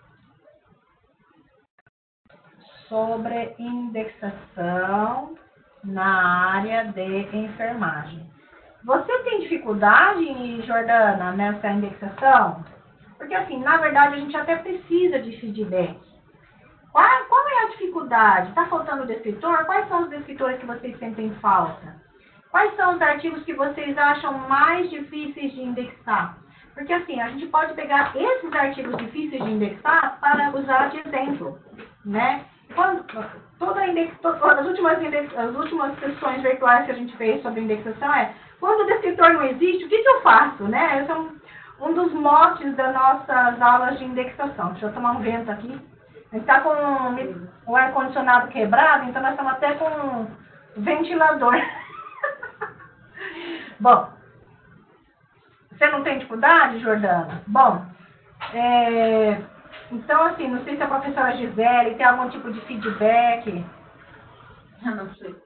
sobre indexação na área de enfermagem. Você tem dificuldade, Jordana, nessa indexação? Porque, assim, na verdade, a gente até precisa de feedback. Qual, qual é a dificuldade? Está faltando descritor? Quais são os descritores que vocês sentem falta? Quais são os artigos que vocês acham mais difíceis de indexar? Porque, assim, a gente pode pegar esses artigos difíceis de indexar para usar de exemplo, né? Quando, toda index, todas as, últimas index, as últimas sessões virtuais que a gente fez sobre indexação é quando o descritor não existe, o que, que eu faço, né? Esse é um, um dos motes das nossas aulas de indexação. Deixa eu tomar um vento aqui. A gente está com o ar-condicionado quebrado, então nós estamos até com um ventilador. Bom, você não tem dificuldade, Jordana? Bom, é, então assim, não sei se a professora Gisele tem algum tipo de feedback. Eu não sei.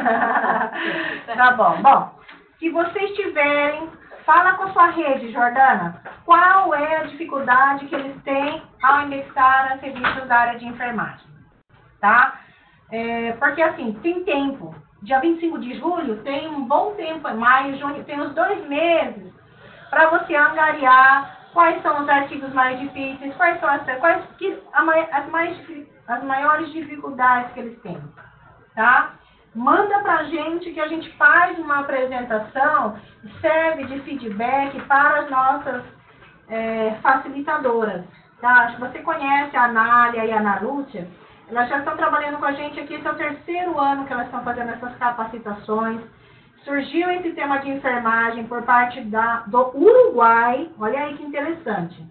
Tá bom. Bom, se vocês tiverem, fala com a sua rede, Jordana, qual é a dificuldade que eles têm ao indexar as revistas da área de enfermagem, tá? É, porque assim, tem tempo. Dia vinte e cinco de julho tem um bom tempo, maio, junho, tem uns dois meses para você angariar quais são os artigos mais difíceis, quais são as, quais, que, as, mais, as maiores dificuldades que eles têm, tá? Manda pra gente que a gente faz uma apresentação, serve de feedback para as nossas é, facilitadoras, tá? Acho que você conhece a Anália e a Ana Lúcia. Elas já estão trabalhando com a gente aqui, esse é o terceiro ano que elas estão fazendo essas capacitações. Surgiu esse tema de enfermagem por parte da, do Uruguai, olha aí que interessante.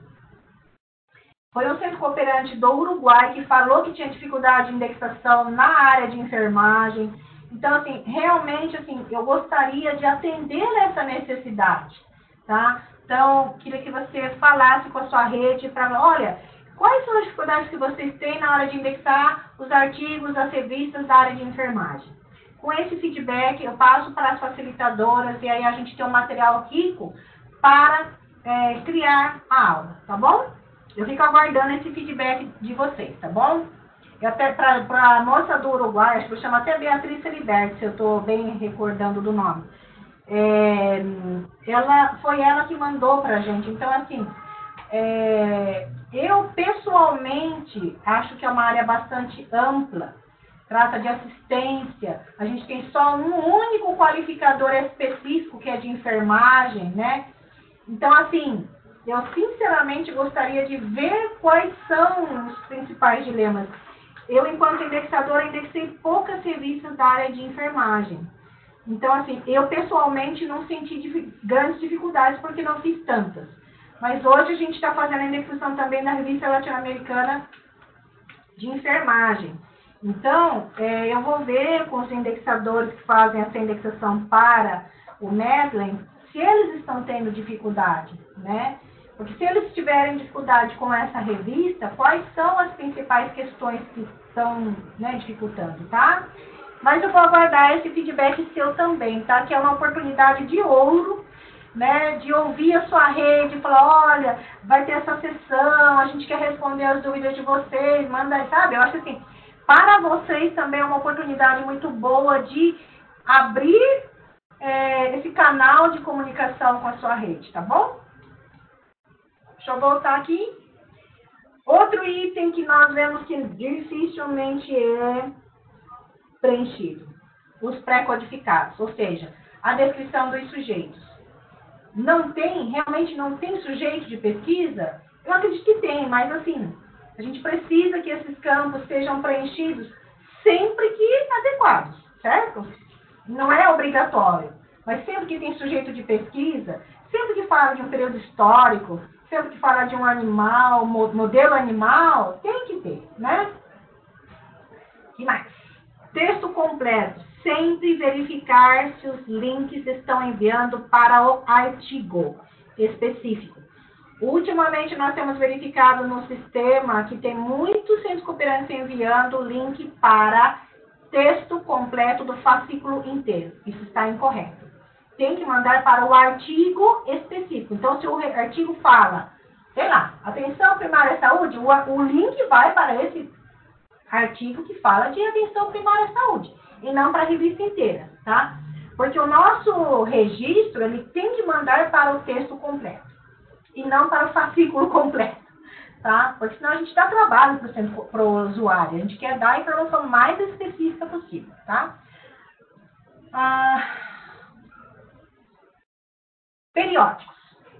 Foi o centro cooperante do Uruguai que falou que tinha dificuldade de indexação na área de enfermagem. Então, assim, realmente, assim, eu gostaria de atender essa necessidade, tá? Então, queria que você falasse com a sua rede para, olha, quais são as dificuldades que vocês têm na hora de indexar os artigos, as revistas da área de enfermagem? Com esse feedback, eu passo para as facilitadoras e aí a gente tem um material rico para é, criar a aula, tá bom? Eu fico aguardando esse feedback de vocês, tá bom? E até para a moça do Uruguai, acho que eu chamo até Beatriz Liberti, se eu estou bem recordando do nome. É, ela, foi ela que mandou para a gente. Então, assim, é, eu pessoalmente acho que é uma área bastante ampla. Trata de assistência. A gente tem só um único qualificador específico, que é de enfermagem, né? Então, assim, eu sinceramente gostaria de ver quais são os principais dilemas. Eu, enquanto indexadora, indexei poucas revistas da área de enfermagem. Então, assim, eu pessoalmente não senti dif- grandes dificuldades porque não fiz tantas. Mas hoje a gente está fazendo a indexação também da revista latino-americana de enfermagem. Então, é, eu vou ver com os indexadores que fazem essa indexação para o Medley, se eles estão tendo dificuldade, né? Porque se eles tiverem dificuldade com essa revista, quais são as principais questões que estão, né, dificultando, tá? Mas eu vou aguardar esse feedback seu também, tá? Que é uma oportunidade de ouro, né? De ouvir a sua rede, falar, olha, vai ter essa sessão, a gente quer responder as dúvidas de vocês, manda, sabe? Eu acho assim, para vocês também é uma oportunidade muito boa de abrir é, esse canal de comunicação com a sua rede, tá bom? Deixa eu voltar aqui. Outro item que nós vemos que dificilmente é preenchido. Os pré-codificados, ou seja, a descrição dos sujeitos. Não tem, realmente não tem sujeito de pesquisa? Eu acredito que tem, mas assim, a gente precisa que esses campos sejam preenchidos sempre que adequados, certo? Não é obrigatório, mas sempre que tem sujeito de pesquisa, sempre que fala de um período histórico, sempre que fala de um animal, modelo animal, tem que ter, né? E mais? Texto completo, sempre verificar se os links estão enviando para o artigo específico. Ultimamente, nós temos verificado no sistema que tem muitos centros cooperantes enviando o link para texto completo do fascículo inteiro. Isso está incorreto. Tem que mandar para o artigo específico. Então, se o artigo fala, sei lá, atenção primária à saúde, o, o link vai para esse artigo que fala de atenção primária à saúde, e não para a revista inteira, tá? Porque o nosso registro, ele tem que mandar para o texto completo, e não para o fascículo completo, tá? Porque senão a gente dá trabalho para o usuário, a gente quer dar a informação mais específica possível, tá? Ah, periódicos.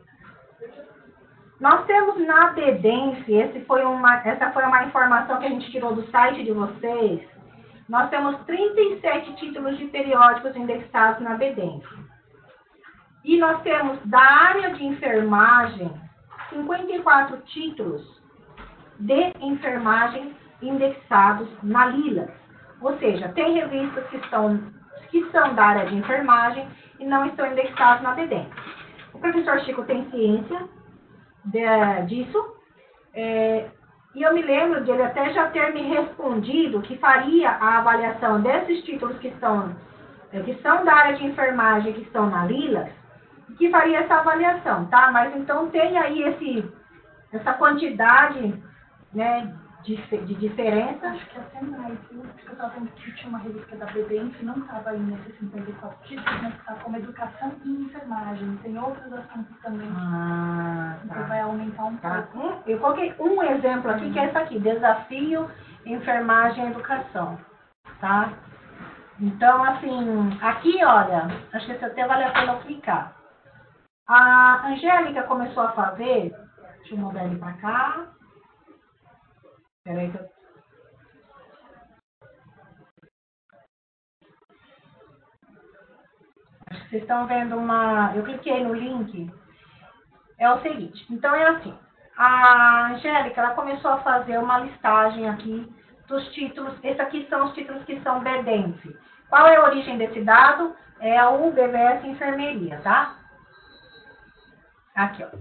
Nós temos na BEDENF, esse foi uma, essa foi uma informação que a gente tirou do site de vocês, nós temos trinta e sete títulos de periódicos indexados na BEDENF. E nós temos da área de enfermagem, cinquenta e quatro títulos de enfermagem indexados na Lilas. Ou seja, tem revistas que são, que são da área de enfermagem e não estão indexados na BEDENF. O professor Chico tem ciência de, disso, é, e eu me lembro de ele até já ter me respondido que faria a avaliação desses títulos que são, que são da área de enfermagem, que estão na Lilas, que faria essa avaliação, tá? Mas então tem aí esse, essa quantidade, né, de, de diferença. Acho que até mais, viu? Porque eu estava vendo que tinha uma revista da BEDENF, não estava aí nesses cinquenta e quatro títulos, mas está como educação e enfermagem. Tem outros assuntos também. Ah, tá. Então vai aumentar um Tá. pouco. Eu coloquei um exemplo aqui, que é esse aqui, desafio, enfermagem e educação, tá? Então, assim, aqui, olha, acho que isso até vale a pena eu clicar. A Angélica começou a fazer, deixa eu mudar ele para cá. Peraí que eu... Acho que vocês estão vendo uma... Eu cliquei no link. É o seguinte, então é assim. A Angélica, ela começou a fazer uma listagem aqui dos títulos. Esses aqui são os títulos que são BEDENF. Qual é a origem desse dado? É o B V S Enfermeria, tá? Aqui, ó.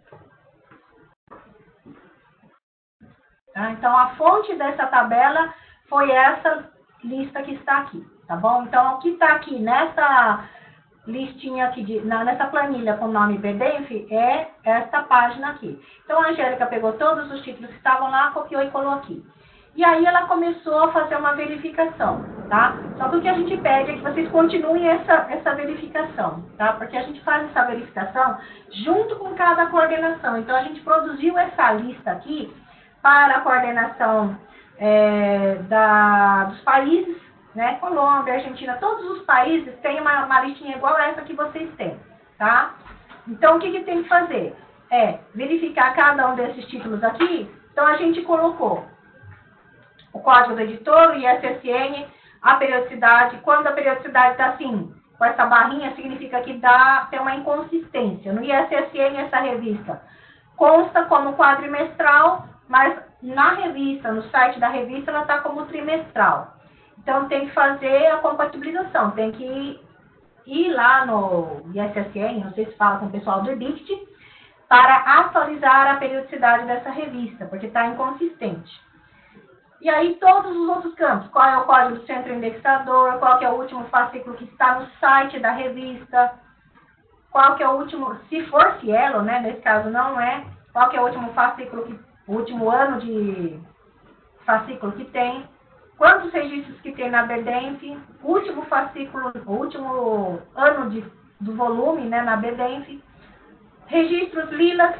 Tá? Então, a fonte dessa tabela foi essa lista que está aqui, tá bom? Então, o que está aqui nessa listinha aqui, de, na, nessa planilha com o nome BEDENF, é esta página aqui. Então, a Angélica pegou todos os títulos que estavam lá, copiou e colou aqui. E aí, ela começou a fazer uma verificação, tá? Só que o que a gente pede é que vocês continuem essa, essa verificação, tá? Porque a gente faz essa verificação junto com cada coordenação. Então, a gente produziu essa lista aqui para a coordenação é, da, dos países, né? Colômbia, Argentina, todos os países têm uma, uma listinha igual a essa que vocês têm, tá? Então, o que, que tem que fazer? É verificar cada um desses títulos aqui. Então, a gente colocou o código do editor, o I S S N, a periodicidade. Quando a periodicidade está assim, com essa barrinha, significa que dá, tem uma inconsistência. No I S S N, essa revista consta como quadrimestral, mas na revista, no site da revista, ela está como trimestral. Então, tem que fazer a compatibilização, tem que ir lá no I S S N, não sei se fala com o pessoal do EDICT, para atualizar a periodicidade dessa revista, porque está inconsistente. E aí, todos os outros campos, qual é o código do centro indexador, qual que é o último fascículo que está no site da revista, qual que é o último, se for Cielo, né, nesse caso não é, qual que é o último fascículo, que, o último ano de fascículo que tem, quantos registros que tem na BEDENF, último fascículo, o último ano de, do volume, né, na BEDENF, registros Lilas.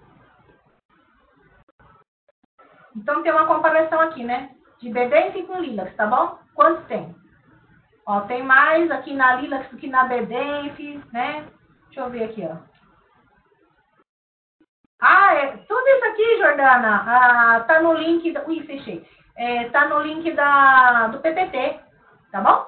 Então, tem uma comparação aqui, né? De BEDENF com Lilas, tá bom? Quantos tem? Ó, tem mais aqui na Lilas do que na BEDENF, né? Deixa eu ver aqui, ó. Ah, é, tudo isso aqui, Jordana, ah, tá no link... Da, ui, fechei. É, tá no link da, do P P T, tá bom?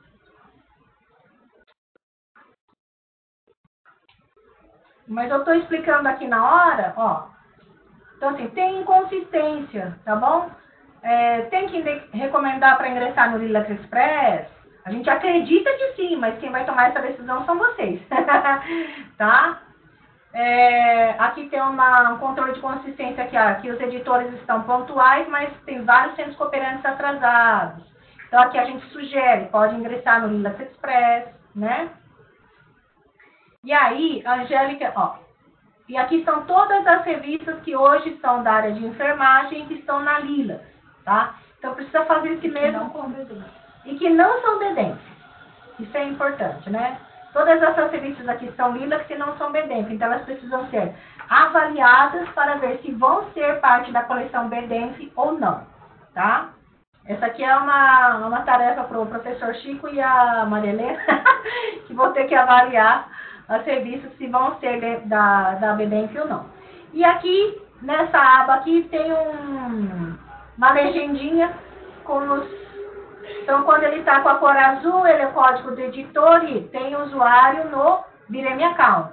Mas eu tô explicando aqui na hora, ó. Então, assim, tem inconsistência, tá bom? É, tem que recomendar para ingressar no Lilas Express. A gente acredita que sim, mas quem vai tomar essa decisão são vocês, tá? É, aqui tem uma, um controle de consistência aqui, ó, que os editores estão pontuais, mas tem vários centros cooperantes atrasados. Então aqui a gente sugere, pode ingressar no Lilacs Express, né? E aí, Angélica, ó, e aqui estão todas as revistas que hoje são da área de enfermagem e que estão na Lilacs, tá? Então precisa fazer esse mesmo... E que não são B D E N F. Isso é importante, né? Todas essas revistas aqui são Lilacs e não são B D E N F, então elas precisam ser avaliadas para ver se vão ser parte da coleção B D E N F ou não, tá? Essa aqui é uma, uma tarefa para o professor Chico e a Maria Helena, que vão ter que avaliar as revistas se vão ser de, da, da B D E N F ou não. E aqui, nessa aba aqui, tem um, uma legendinha com os... Então, quando ele está com a cor azul, ele é o código do editor e tem usuário no Vireme Account.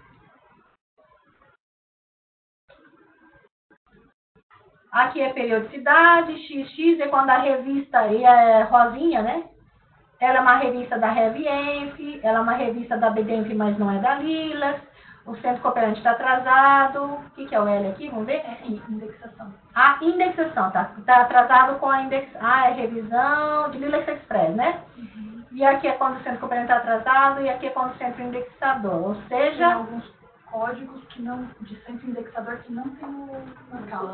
Aqui é periodicidade, xis xis é quando a revista é rosinha, né? Ela é uma revista da RevEnf, ela é uma revista da B D E N F, mas não é da Lilacs. O centro cooperante está atrasado. O que, que é o L aqui? Vamos ver? É indexação. A indexação, tá? Está atrasado com a index... Ah, é revisão de Lilacs Express, né? Uhum. E aqui é quando o centro cooperante está atrasado e aqui é quando o centro indexador. Ou seja... Tem alguns códigos que não, de centro indexador que não tem o local.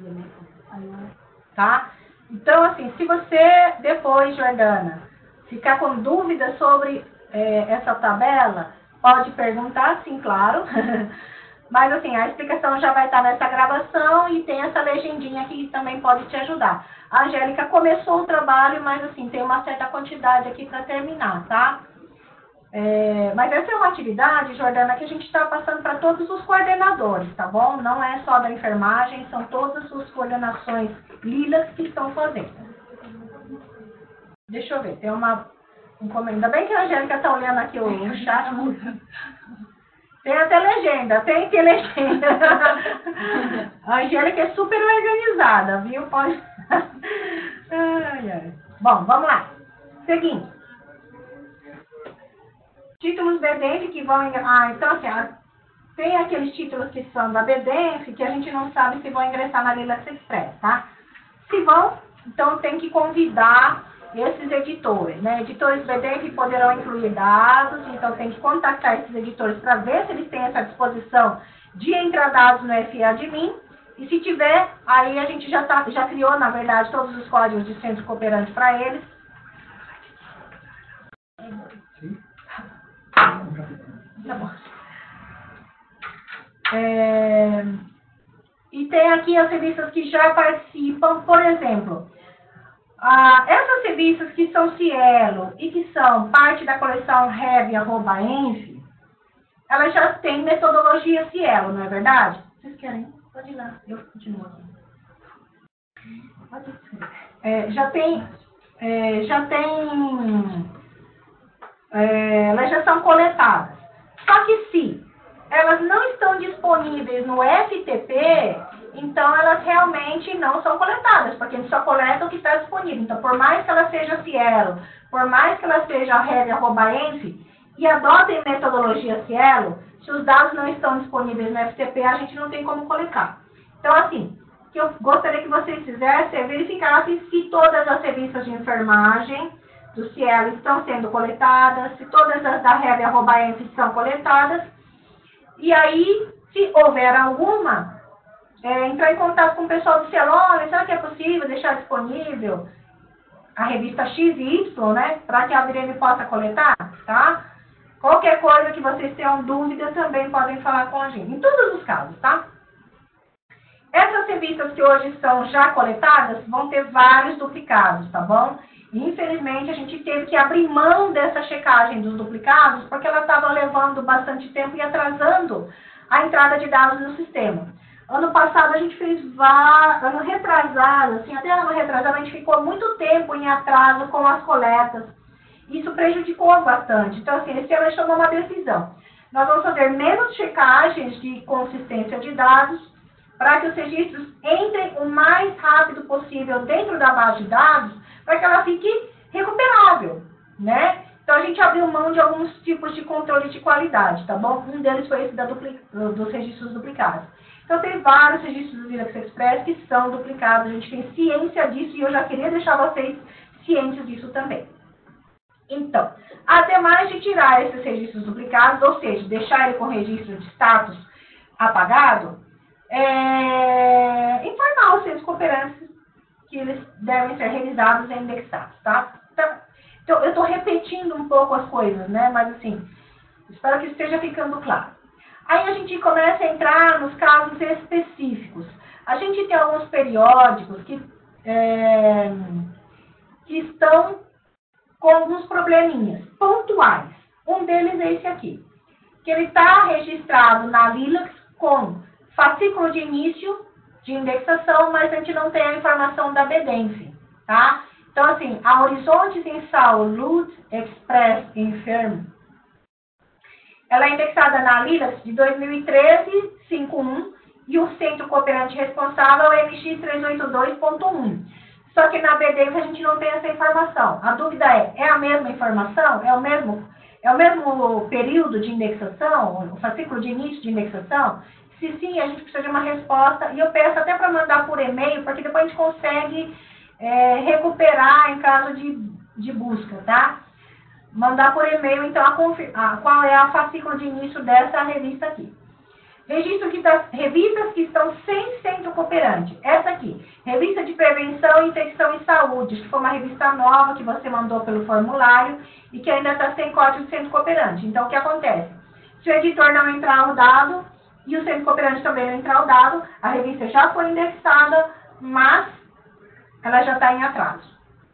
Tá? Então, assim, se você depois, Jordana, ficar com dúvidas sobre é, essa tabela, pode perguntar, sim, claro. Mas, assim, a explicação já vai estar nessa gravação e tem essa legendinha que também pode te ajudar. A Angélica começou o trabalho, mas, assim, tem uma certa quantidade aqui para terminar, tá? É, mas essa é uma atividade, Jordana, que a gente está passando para todos os coordenadores, tá bom? Não é só da enfermagem, são todas as coordenações Lilacs que estão fazendo. Deixa eu ver, tem uma... Um comentário. Ainda bem que a Angélica está olhando aqui o, o chat. Tem até legenda, tem que legenda. A Angélica é super organizada, viu? Pode... Ai, ai. Bom, vamos lá. Seguinte. Títulos B D E N F que vão... Ah, então assim, tem aqueles títulos que são da B D E N F que a gente não sabe se vão ingressar na Lilacs Express, tá? Se vão, então tem que convidar esses editores, né? Editores B D E N F poderão incluir dados, então tem que contactar esses editores para ver se eles têm essa disposição de entrar dados no F E Admin, e se tiver, aí a gente já, tá, já criou, na verdade, todos os códigos de centro cooperante para eles. Tá bom. É, e tem aqui as revistas que já participam, por exemplo... Ah, essas revistas que são Cielo e que são parte da coleção Rev.enf, elas já têm metodologia Cielo, não é verdade? Vocês querem? Pode ir lá, eu continuo aqui. Pode ir. É, já tem, é, já tem, é, elas já são coletadas. Só que se elas não estão disponíveis no F T P, então elas realmente não são coletadas, porque a gente só coleta o que está disponível. Então, por mais que ela seja Cielo, por mais que ela seja Rev.enf e adotem metodologia Cielo, se os dados não estão disponíveis no F T P, a gente não tem como coletar. Então, assim, o que eu gostaria que vocês fizessem é verificassem se todas as revistas de enfermagem do Cielo estão sendo coletadas, se todas as da Rev.enf são coletadas, e aí, se houver alguma... É, entrar em contato com o pessoal do Cielo, olha, será que é possível deixar disponível a revista X e Y, né, para que a Vireme possa coletar, tá? Qualquer coisa que vocês tenham dúvida, também podem falar com a gente, em todos os casos, tá? Essas revistas que hoje são já coletadas, vão ter vários duplicados, tá bom? E, infelizmente, a gente teve que abrir mão dessa checagem dos duplicados, porque ela estava levando bastante tempo e atrasando a entrada de dados no sistema. Ano passado a gente fez vários, ano retrasado, assim, até ano retrasado a gente ficou muito tempo em atraso com as coletas. Isso prejudicou bastante. Então, assim, esse ano a gente tomou uma decisão. Nós vamos fazer menos checagens de consistência de dados para que os registros entrem o mais rápido possível dentro da base de dados, para que ela fique recuperável. né? Então, a gente abriu mão de alguns tipos de controle de qualidade, tá bom? Um deles foi esse da dupli... dos registros duplicados. Então, tem vários registros do Linux Express que são duplicados, a gente tem ciência disso e eu já queria deixar vocês cientes disso também. Então, ademais de tirar esses registros duplicados, ou seja, deixar ele com registro de status apagado, é... informar os centros cooperantes que eles devem ser revisados e indexados, tá? Então, eu estou repetindo um pouco as coisas, né? Mas, assim, espero que esteja ficando claro. Aí a gente começa a entrar nos casos específicos. A gente tem alguns periódicos que, é, que estão com alguns probleminhas pontuais. Um deles é esse aqui, que ele está registrado na Linux com fascículo de início de indexação, mas a gente não tem a informação da Bedense, tá? Então, assim, a Horizonte Install Root Express Infirm, ela é indexada na Linux de dois mil e treze ponto cinco ponto um e o centro cooperante responsável é M X trezentos e oitenta e dois ponto um. Só que na Bedense a gente não tem essa informação. A dúvida é, é a mesma informação? É o mesmo, é o mesmo período de indexação? O fascículo de início de indexação? Se sim, a gente precisa de uma resposta. E eu peço até para mandar por e-mail, porque depois a gente consegue é, recuperar em caso de, de busca, tá? Mandar por e-mail, então, a, a, qual é a fascículo de início dessa revista aqui. Registro que das revistas que estão sem centro cooperante. Essa aqui, Revista de Prevenção, Infecção e Saúde, que foi uma revista nova que você mandou pelo formulário e que ainda está sem código de centro cooperante. Então, o que acontece? Se o editor não entrar o dado e o centro cooperante também não entrar o dado, a revista já foi indexada, mas ela já está em atraso.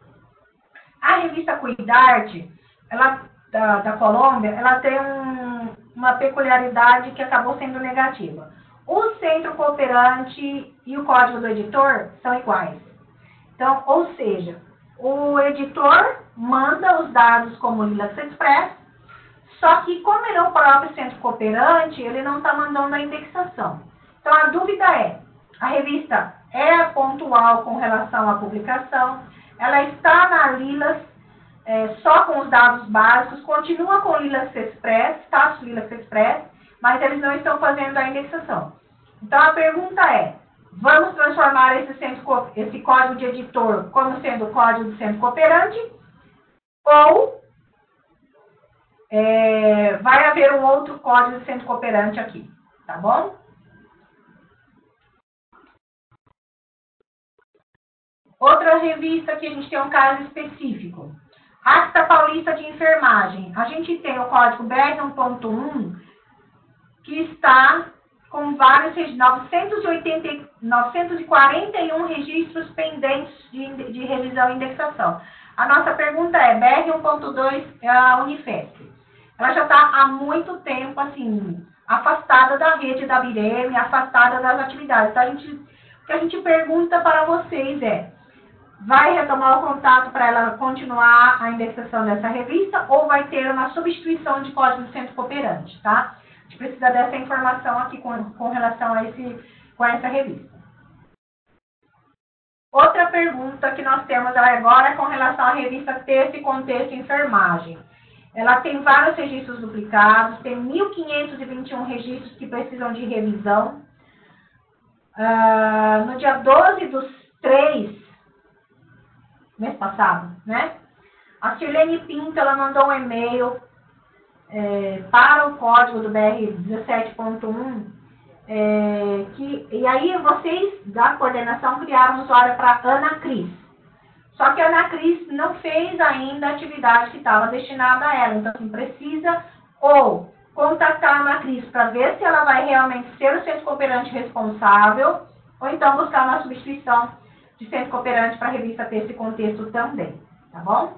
A revista Cuidarte, ela, da, da Colômbia, ela tem um, uma peculiaridade que acabou sendo negativa. O centro cooperante e o código do editor são iguais. Então, ou seja, o editor manda os dados como Linux Express, só que como ele é o próprio centro cooperante, ele não está mandando a indexação. Então, a dúvida é, a revista é pontual com relação à publicação, ela está na Linux é, só com os dados básicos, continua com Linux Express, status Linux Express, mas eles não estão fazendo a indexação. Então, a pergunta é, vamos transformar esse, centro, esse código de editor como sendo o código do centro cooperante, ou é, vai haver um outro código do centro cooperante aqui, tá bom? Outra revista que a gente tem um caso específico. Acta Paulista de Enfermagem. A gente tem o código B R um ponto um, que está com vários novecentos e oitenta, novecentos e quarenta e um registros pendentes de, de revisão e indexação. A nossa pergunta é, B R um ponto dois é a Unifesp. Ela já está há muito tempo, assim, afastada da rede da BIREM, afastada das atividades. Então, a gente, o que a gente pergunta para vocês é, vai retomar o contato para ela continuar a indexação dessa revista ou vai ter uma substituição de código do centro cooperante, tá? A gente precisa dessa informação aqui com, com relação a esse, com essa revista. Outra pergunta que nós temos agora é com relação à revista Texto e Contexto e Enfermagem. Ela tem vários registros duplicados, tem mil quinhentos e vinte e um registros que precisam de revisão. Uh, no dia doze do três, mês passado, né? A Sirlene Pinto, ela mandou um e-mail é, para o código do B R dezessete ponto um, é, que, e aí vocês da coordenação criaram um usuário para Ana Cris. Só que a Ana Cris não fez ainda a atividade que estava destinada a ela. Então, assim, precisa ou contactar a Ana Cris para ver se ela vai realmente ser o centro cooperante responsável, ou então buscar uma substituição de centro cooperante para a revista Texto e Contexto também, tá bom?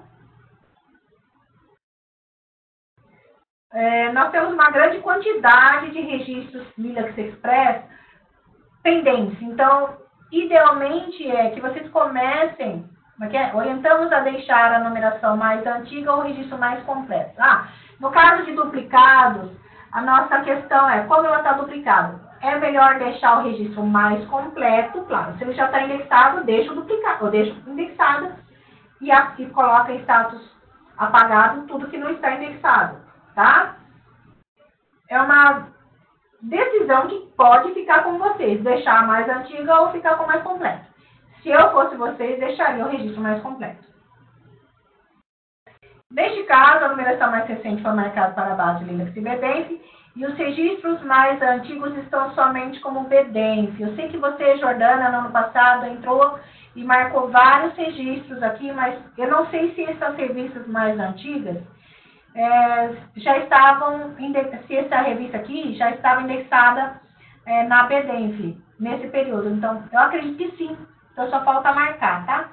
É, nós temos uma grande quantidade de registros Linux Express pendentes. Então, idealmente é que vocês comecem, é? orientamos a deixar a numeração mais antiga ou o registro mais completo. Ah, no caso de duplicados, a nossa questão é, como ela está duplicada? É melhor deixar o registro mais completo, claro. Se ele já está indexado, deixa o duplicado, ou deixa indexado e, a, e coloca em status apagado tudo que não está indexado, tá? É uma decisão que pode ficar com vocês, deixar a mais antiga ou ficar com a mais completa. Se eu fosse vocês, deixaria o registro mais completo. Neste caso, a numeração mais recente foi marcada para a base Linux e Bedenf, e os registros mais antigos estão somente como Bedenf. Eu sei que você, Jordana, no ano passado, entrou e marcou vários registros aqui, mas eu não sei se essas revistas mais antigas é, já estavam, se essa revista aqui já estava indexada é, na Bedenf, nesse período. Então, eu acredito que sim. Então, só falta marcar, tá?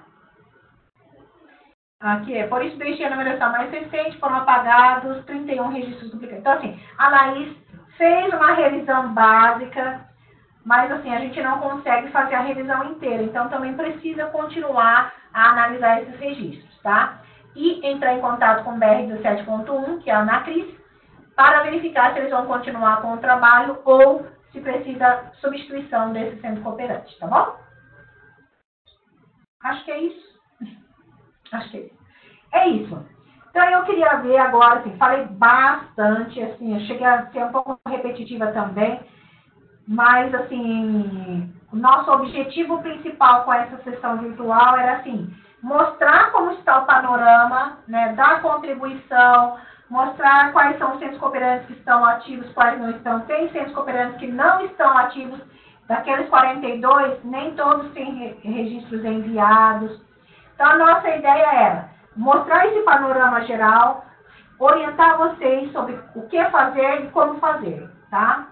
Aqui é, por isso deixei a numeração mais recente, foram apagados trinta e um registros duplicados. Então, assim, a Laís fez uma revisão básica, mas, assim, a gente não consegue fazer a revisão inteira. Então, também precisa continuar a analisar esses registros, tá? E entrar em contato com o B R dezessete ponto um, que é a Anacris, para verificar se eles vão continuar com o trabalho ou se precisa substituição desse centro cooperante, tá bom? Acho que é isso. Acho que é isso. É isso. Então, eu queria ver agora, assim, falei bastante, assim, eu cheguei a ser um pouco repetitiva também, mas, assim, o nosso objetivo principal com essa sessão virtual era, assim, mostrar como está o panorama, né, da contribuição, mostrar quais são os centros cooperantes que estão ativos, quais não estão. Tem centros cooperantes que não estão ativos, daqueles quarenta e dois, nem todos têm registros enviados. Então, a nossa ideia era mostrar esse panorama geral, orientar vocês sobre o que fazer e como fazer, tá?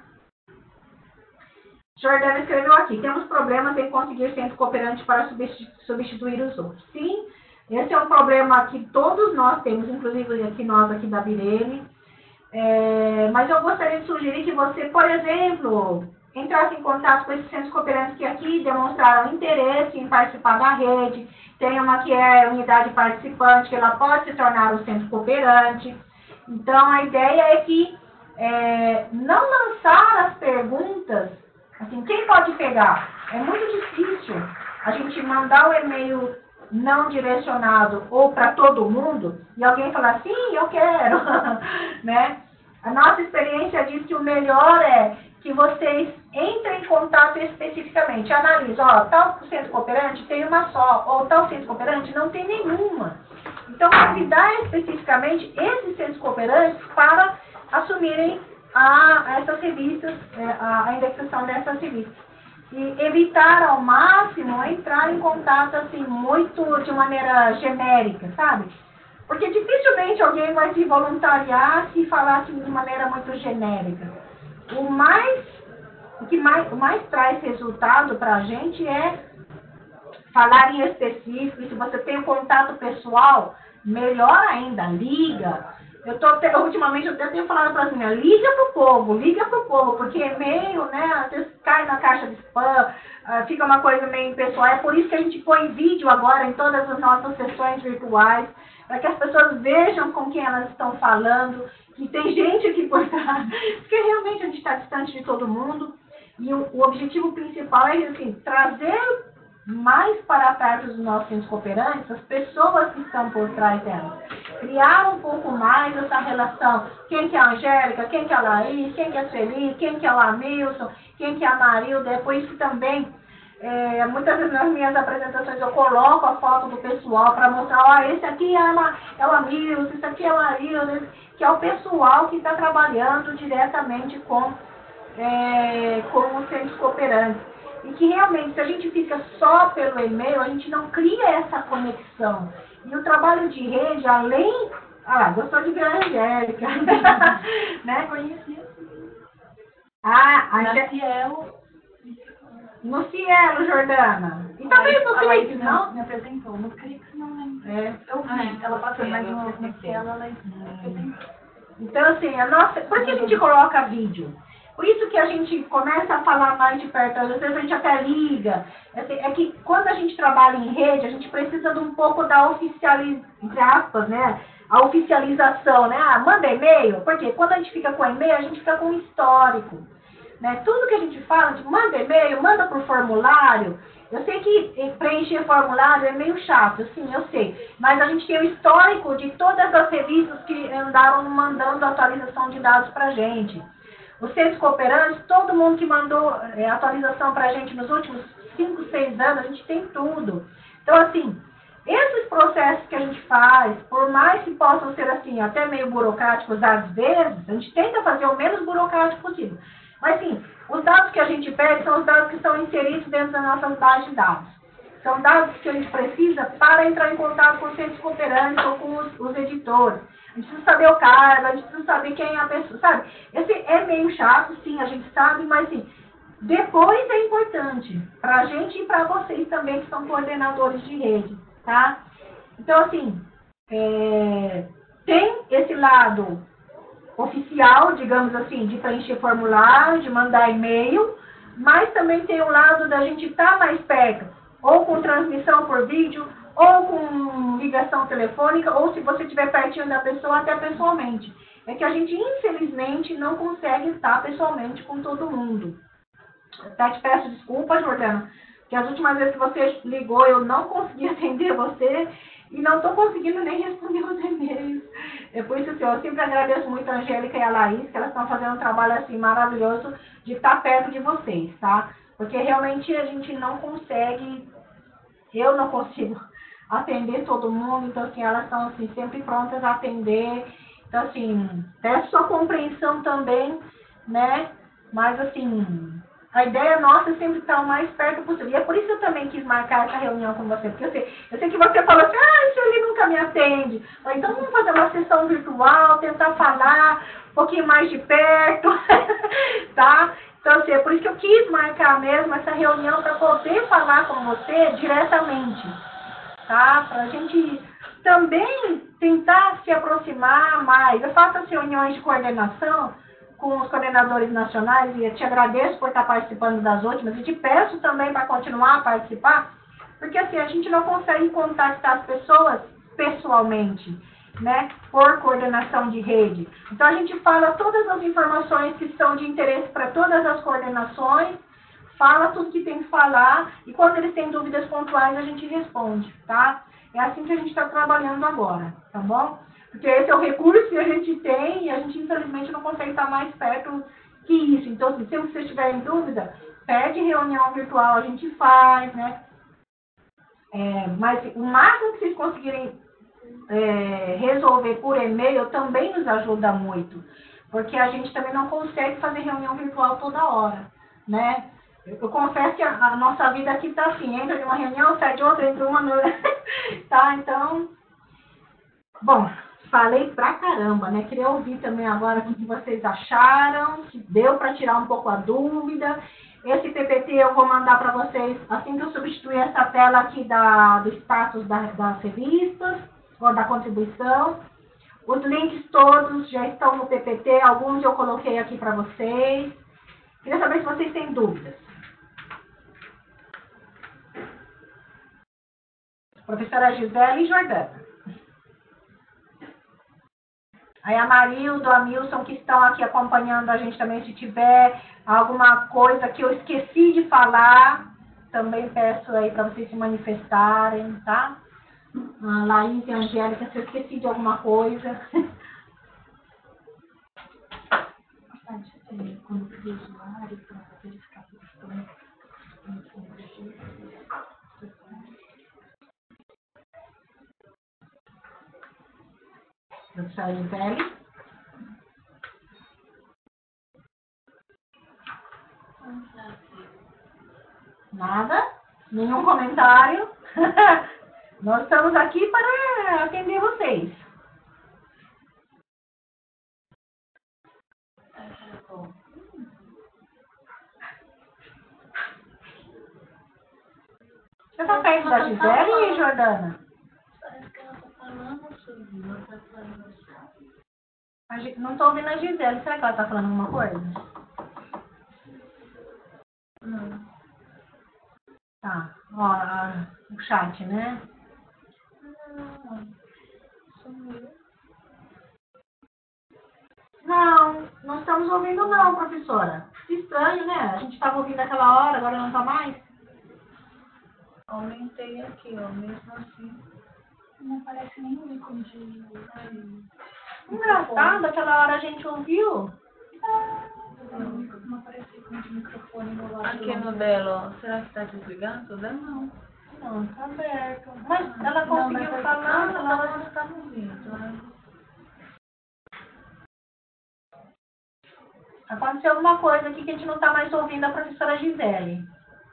Jordana escreveu aqui, temos problemas em conseguir centro cooperante para substituir os outros. Sim, esse é um problema que todos nós temos, inclusive aqui nós aqui da Birene. É, mas eu gostaria de sugerir que você, por exemplo, entrasse em contato com esses centros cooperantes que aqui demonstraram interesse em participar da rede. Tem uma que é unidade participante, que ela pode se tornar o centro cooperante. Então, a ideia é que é, não lançar as perguntas, assim, quem pode pegar? É muito difícil a gente mandar o e-mail não direcionado ou para todo mundo e alguém falar, sim, eu quero, né? A nossa experiência diz que o melhor é que vocês entrem em contato especificamente, analisem, ó, tal centro cooperante tem uma só, ou tal centro cooperante não tem nenhuma. Então, convidar especificamente esses centros cooperantes para assumirem a, essas revistas, a, a indexação dessas revistas. E evitar ao máximo entrar em contato assim, muito de maneira genérica, sabe? Porque dificilmente alguém vai se voluntariar se falar assim, de maneira muito genérica. O mais, o que mais, o mais traz resultado para a gente é falar em específico. E se você tem um contato pessoal, melhor ainda, liga. Eu tô, ultimamente eu até tenho falado para assim, liga pro povo, liga pro povo, porque e-mail, né, às vezes cai na caixa de spam, uh, fica uma coisa meio impessoal. É por isso que a gente põe vídeo agora em todas as nossas sessões virtuais, para que as pessoas vejam com quem elas estão falando, que tem gente aqui por trás, porque realmente a gente está distante de todo mundo. E o, o objetivo principal é assim, trazer mais para perto dos nossos centros cooperantes, as pessoas que estão por trás delas. Criar um pouco mais essa relação. Quem que é a Angélica, quem que é a Laís, quem que é a Sueli, quem que é o Amilson, quem que é a Marilda. É por isso que também, é, muitas vezes nas minhas apresentações eu coloco a foto do pessoal para mostrar, ó, esse aqui é, uma, é o Amilson, esse aqui é o Marilda, que é o pessoal que está trabalhando diretamente com, é, com os centros cooperantes. E que realmente, se a gente fica só pelo e-mail, a gente não cria essa conexão. E o trabalho de rede, além... Ah, gostou de ver a Angélica. Né? Conheci. Ah, a Na Angé... Cielo. No Cielo, Jordana. E também no Crix, não? Me apresentou. No Crix, não lembro. É. Eu vi. Ah, é. Ela passou mais Eu no, no apresentei. Cielo, ela apresentou. Então, assim, a nossa... por que a gente coloca vídeo? Por isso que a gente começa a falar mais de perto, às vezes a gente até liga. É que quando a gente trabalha em rede, a gente precisa de um pouco da oficialização, né? A oficialização, né? Ah, manda e-mail, porque quando a gente fica com e-mail, a gente fica com histórico. Né? Tudo que a gente fala, a gente manda e-mail, manda por formulário, Eu sei que preencher formulário é meio chato, sim, eu sei. Mas a gente tem o histórico de todas as revistas que andaram mandando atualização de dados para a gente. Os centros cooperantes, todo mundo que mandou é, atualização para a gente nos últimos cinco, seis anos, a gente tem tudo. Então, assim, esses processos que a gente faz, por mais que possam ser, assim, até meio burocráticos às vezes, a gente tenta fazer o menos burocrático possível. Mas, sim, os dados que a gente pede são os dados que são inseridos dentro da nossa base de dados. São dados que a gente precisa para entrar em contato com os centros cooperantes ou com os, os editores. A gente precisa saber o cargo, a gente precisa saber quem é a pessoa, sabe? Esse é meio chato, sim, a gente sabe, mas, sim, depois é importante para a gente e para vocês também, que são coordenadores de rede, tá? Então, assim, é, tem esse lado oficial, digamos assim, de preencher formulário, de mandar e-mail, mas também tem o lado da gente estar mais perto, ou com transmissão por vídeo, ou com ligação telefônica, ou se você estiver pertinho da pessoa, até pessoalmente. É que a gente, infelizmente, não consegue estar pessoalmente com todo mundo. Até te peço desculpa, Jordana, que as últimas vezes que você ligou eu não consegui atender você e não estou conseguindo nem responder os e-mails. É por isso que eu sempre agradeço muito a Angélica e a Laís, que elas estão fazendo um trabalho assim maravilhoso de estar perto de vocês, tá? Porque realmente a gente não consegue, eu não consigo atender todo mundo, então assim, elas estão assim, sempre prontas a atender. Então assim, peço sua compreensão também, né? Mas assim, a ideia nossa é sempre estar o mais perto possível. E é por isso que eu também quis marcar essa reunião com você. Porque eu sei, eu sei que você falou assim, ah, isso ali nunca me atende. Então vamos fazer uma sessão virtual, tentar falar um pouquinho mais de perto, tá? Então assim, é por isso que eu quis marcar mesmo essa reunião para poder falar com você diretamente, tá? Para a gente também tentar se aproximar mais. Eu faço as reuniões de coordenação com os coordenadores nacionais, e eu te agradeço por estar participando das últimas, e te peço também para continuar a participar, porque assim, a gente não consegue contactar as pessoas pessoalmente, né, por coordenação de rede. Então a gente fala todas as informações que são de interesse para todas as coordenações, fala tudo que tem que falar, e quando eles têm dúvidas pontuais a gente responde, tá? É assim que a gente está trabalhando agora, tá bom? Porque esse é o recurso que a gente tem e a gente, infelizmente, não consegue estar mais perto que isso. Então, assim, se vocês tiverem dúvida, pede reunião virtual, a gente faz, né? É, mas o máximo que vocês conseguirem é, resolver por e-mail também nos ajuda muito. Porque a gente também não consegue fazer reunião virtual toda hora, né? Eu, eu confesso que a, a nossa vida aqui está assim, entra de uma reunião, sai de outra, entra uma... tá, então... Bom... Falei pra caramba, né? Queria ouvir também agora o que vocês acharam, se deu para tirar um pouco a dúvida. Esse P P T eu vou mandar para vocês assim que eu substituir essa tela aqui da, do status da, das revistas, ou da contribuição. Os links todos já estão no P P T, alguns eu coloquei aqui para vocês. Queria saber se vocês têm dúvidas. Professora Gisele e Jordana. Aí a Marildo, a Milson, que estão aqui acompanhando a gente também, se tiver alguma coisa que eu esqueci de falar, também peço aí para vocês se manifestarem, tá? A Laís e a Angélica, se eu esqueci de alguma coisa. Quando eu fiz o usuário, para verificar a questão, professora Gisele? Nada? Nenhum comentário? Nós estamos aqui para atender vocês. Você está perto da Gisele, Jordana? Parece que ela está falando sobre ela está falando. A gente, não estou ouvindo a Gisele. Será que ela está falando alguma coisa? Não. Tá. Ó, a, o chat, né? Não. Sumiu. Não, não estamos ouvindo não, professora. Que estranho, né? A gente estava ouvindo aquela hora, agora não está mais. Aumentei aqui, ó, mesmo assim. Não aparece nenhum ícone de... Engraçado, aquela hora a gente ouviu. Não, não aparece ícone de microfone no lado. Aqui no dela, ó. Será que tá desligado? Não. Não, tá aberto. Mas ela Não, conseguiu mas falar, Não, ela... ela tá ouvindo, né? Aconteceu alguma coisa aqui que a gente não tá mais ouvindo a professora Gisele.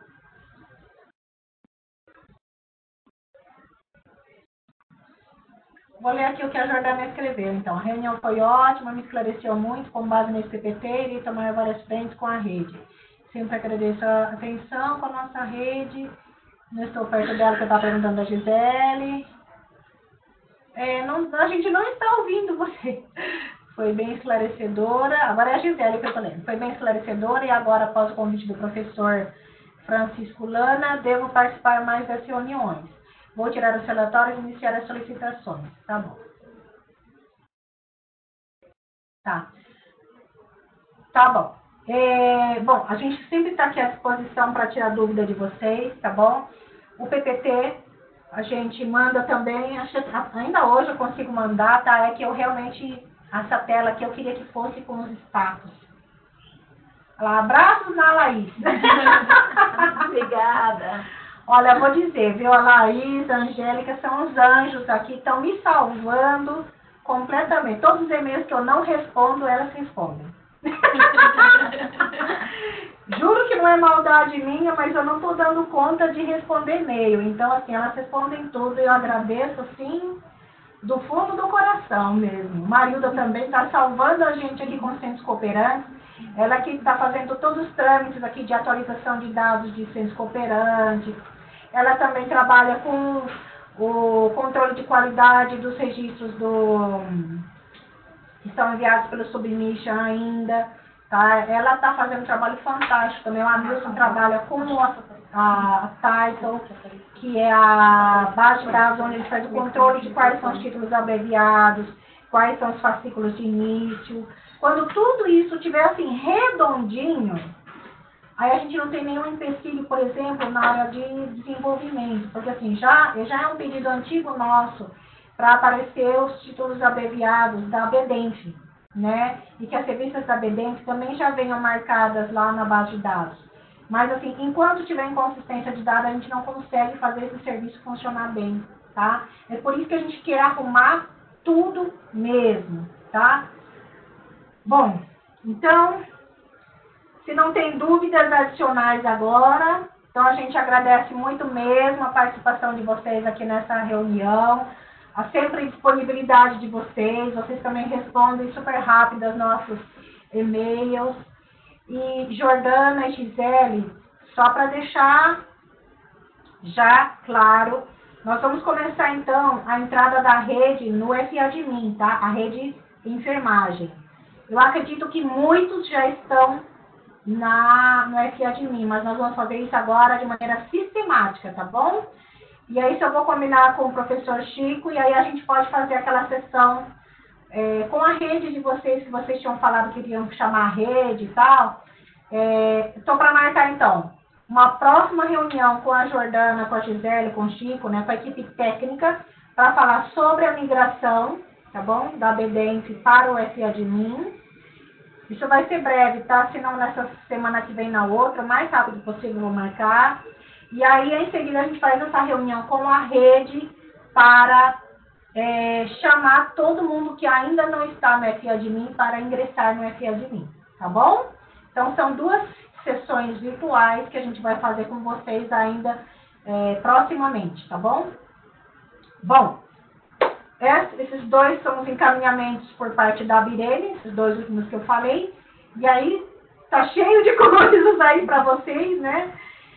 Vou ler aqui o que a Jordana escreveu, então. A reunião foi ótima, me esclareceu muito, com base nesse P P T, irei tomar várias frentes com a rede. Sempre agradeço a atenção com a nossa rede. Não estou perto dela, que eu estava perguntando da Gisele. É, não, a gente não está ouvindo você. Foi bem esclarecedora. Agora é a Gisele que eu estou lendo. Foi bem esclarecedora e agora, após o convite do professor Francisco Lana, devo participar mais das reuniões. Vou tirar os relatórios e iniciar as solicitações. Tá bom. Tá. Tá bom. É, bom, a gente sempre está aqui à disposição para tirar dúvida de vocês, tá bom? O P P T, a gente manda também, acho, ainda hoje eu consigo mandar, tá? É que eu realmente, essa tela aqui, eu queria que fosse com os status. Lá, abraços na Laís. Obrigada. Olha, eu vou dizer, viu? A Laís, a Angélica são os anjos aqui, estão me salvando completamente. Todos os e-mails que eu não respondo, elas respondem. Juro que não é maldade minha, mas eu não estou dando conta de responder e-mail. Então, assim, elas respondem tudo e eu agradeço, sim, do fundo do coração mesmo. Marilda também está salvando a gente aqui com os centros cooperantes. Ela que está fazendo todos os trâmites aqui de atualização de dados de centros cooperantes. Ela também trabalha com o controle de qualidade dos registros do, que estão enviados pelo Submission ainda. Tá? Ela está fazendo um trabalho fantástico também. O Amilson trabalha com a, a, a Title, que é a base de dados onde ele faz o controle de quais são os títulos abreviados, quais são os fascículos de início. Quando tudo isso estiver assim redondinho, aí a gente não tem nenhum empecilho, por exemplo, na área de desenvolvimento, porque assim, já, já é um pedido antigo nosso para aparecer os títulos abreviados da BEDENF, né? E que as revistas da BEDENF também já venham marcadas lá na base de dados. Mas assim, enquanto tiver inconsistência de dados, a gente não consegue fazer esse serviço funcionar bem, tá? É por isso que a gente quer arrumar tudo mesmo, tá? Bom, então, se não tem dúvidas adicionais agora, então a gente agradece muito mesmo a participação de vocês aqui nessa reunião, a sempre disponibilidade de vocês, vocês também respondem super rápido aos nossos e-mails. E Jordana e Gisele, só para deixar já claro, nós vamos começar então a entrada da rede no F A D M I N, tá? A rede de enfermagem. Eu acredito que muitos já estão na, no F A D M I, mas nós vamos fazer isso agora de maneira sistemática, tá bom? E aí, se eu vou combinar com o professor Chico, e aí a gente pode fazer aquela sessão é, com a rede de vocês, que vocês tinham falado que iriam chamar a rede e tal. Estou é, para marcar, então, uma próxima reunião com a Jordana, com a Gisele, com o Chico, né, com a equipe técnica, para falar sobre a migração, tá bom? Da BEDENF para o F A D M I N. Isso vai ser breve, tá? Se não nessa semana que vem, na outra, o mais rápido possível vou marcar. E aí, em seguida, a gente faz essa reunião com a rede para é, chamar todo mundo que ainda não está no F A D M I para ingressar no F A D M I, tá bom? Então, são duas sessões virtuais que a gente vai fazer com vocês ainda é, proximamente, tá bom? Bom, esses dois são os encaminhamentos por parte da Birene, esses dois últimos que eu falei. E aí, tá cheio de coisas aí para vocês, né?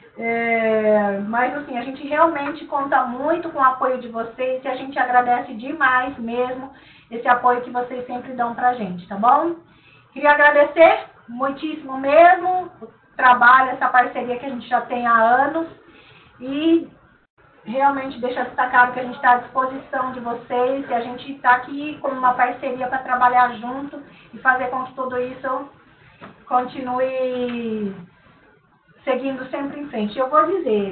É, mas assim, a gente realmente conta muito com o apoio de vocês e a gente agradece demais mesmo esse apoio que vocês sempre dão pra gente, tá bom? Queria agradecer muitíssimo mesmo o trabalho, essa parceria que a gente já tem há anos e realmente deixa destacado que a gente está à disposição de vocês e a gente está aqui como uma parceria para trabalhar junto e fazer com que tudo isso continue seguindo sempre em frente. Eu vou dizer,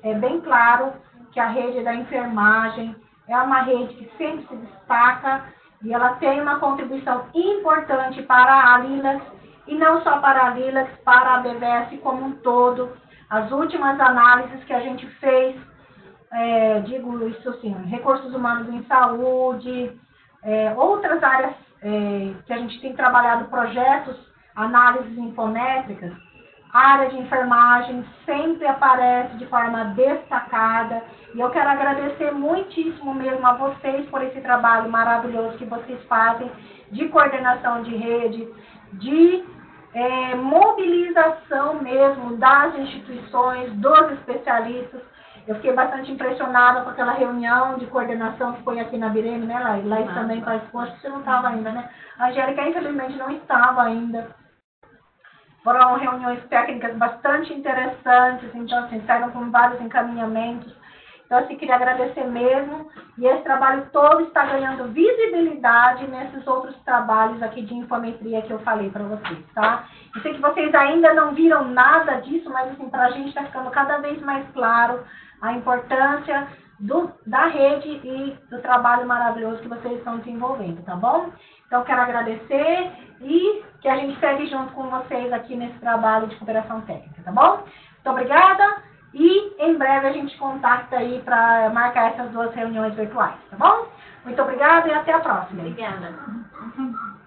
é bem claro que a rede da enfermagem é uma rede que sempre se destaca e ela tem uma contribuição importante para a Lilacs, e não só para a Lilacs, para a B V S como um todo. As últimas análises que a gente fez, é, digo isso assim, recursos humanos em saúde, é, outras áreas é, que a gente tem trabalhado projetos, análises infométricas, a área de enfermagem sempre aparece de forma destacada. E eu quero agradecer muitíssimo mesmo a vocês por esse trabalho maravilhoso que vocês fazem de coordenação de rede, de é, mobilização mesmo das instituições, dos especialistas. Eu fiquei bastante impressionada com aquela reunião de coordenação que foi aqui na Bireme, né, Laís? Laís ah, também participou, acho que você não estava ainda, né? A Angélica, infelizmente, não estava ainda. Foram reuniões técnicas bastante interessantes, então, assim, saíram com vários encaminhamentos. Então, assim, queria agradecer mesmo. E esse trabalho todo está ganhando visibilidade nesses outros trabalhos aqui de infometria que eu falei para vocês, tá? Eu sei que vocês ainda não viram nada disso, mas, assim, para a gente está ficando cada vez mais claro a importância do, da rede e do trabalho maravilhoso que vocês estão desenvolvendo, tá bom? Então, quero agradecer e que a gente segue junto com vocês aqui nesse trabalho de cooperação técnica, tá bom? Muito obrigada e em breve a gente contacta aí para marcar essas duas reuniões virtuais, tá bom? Muito obrigada e até a próxima. Obrigada.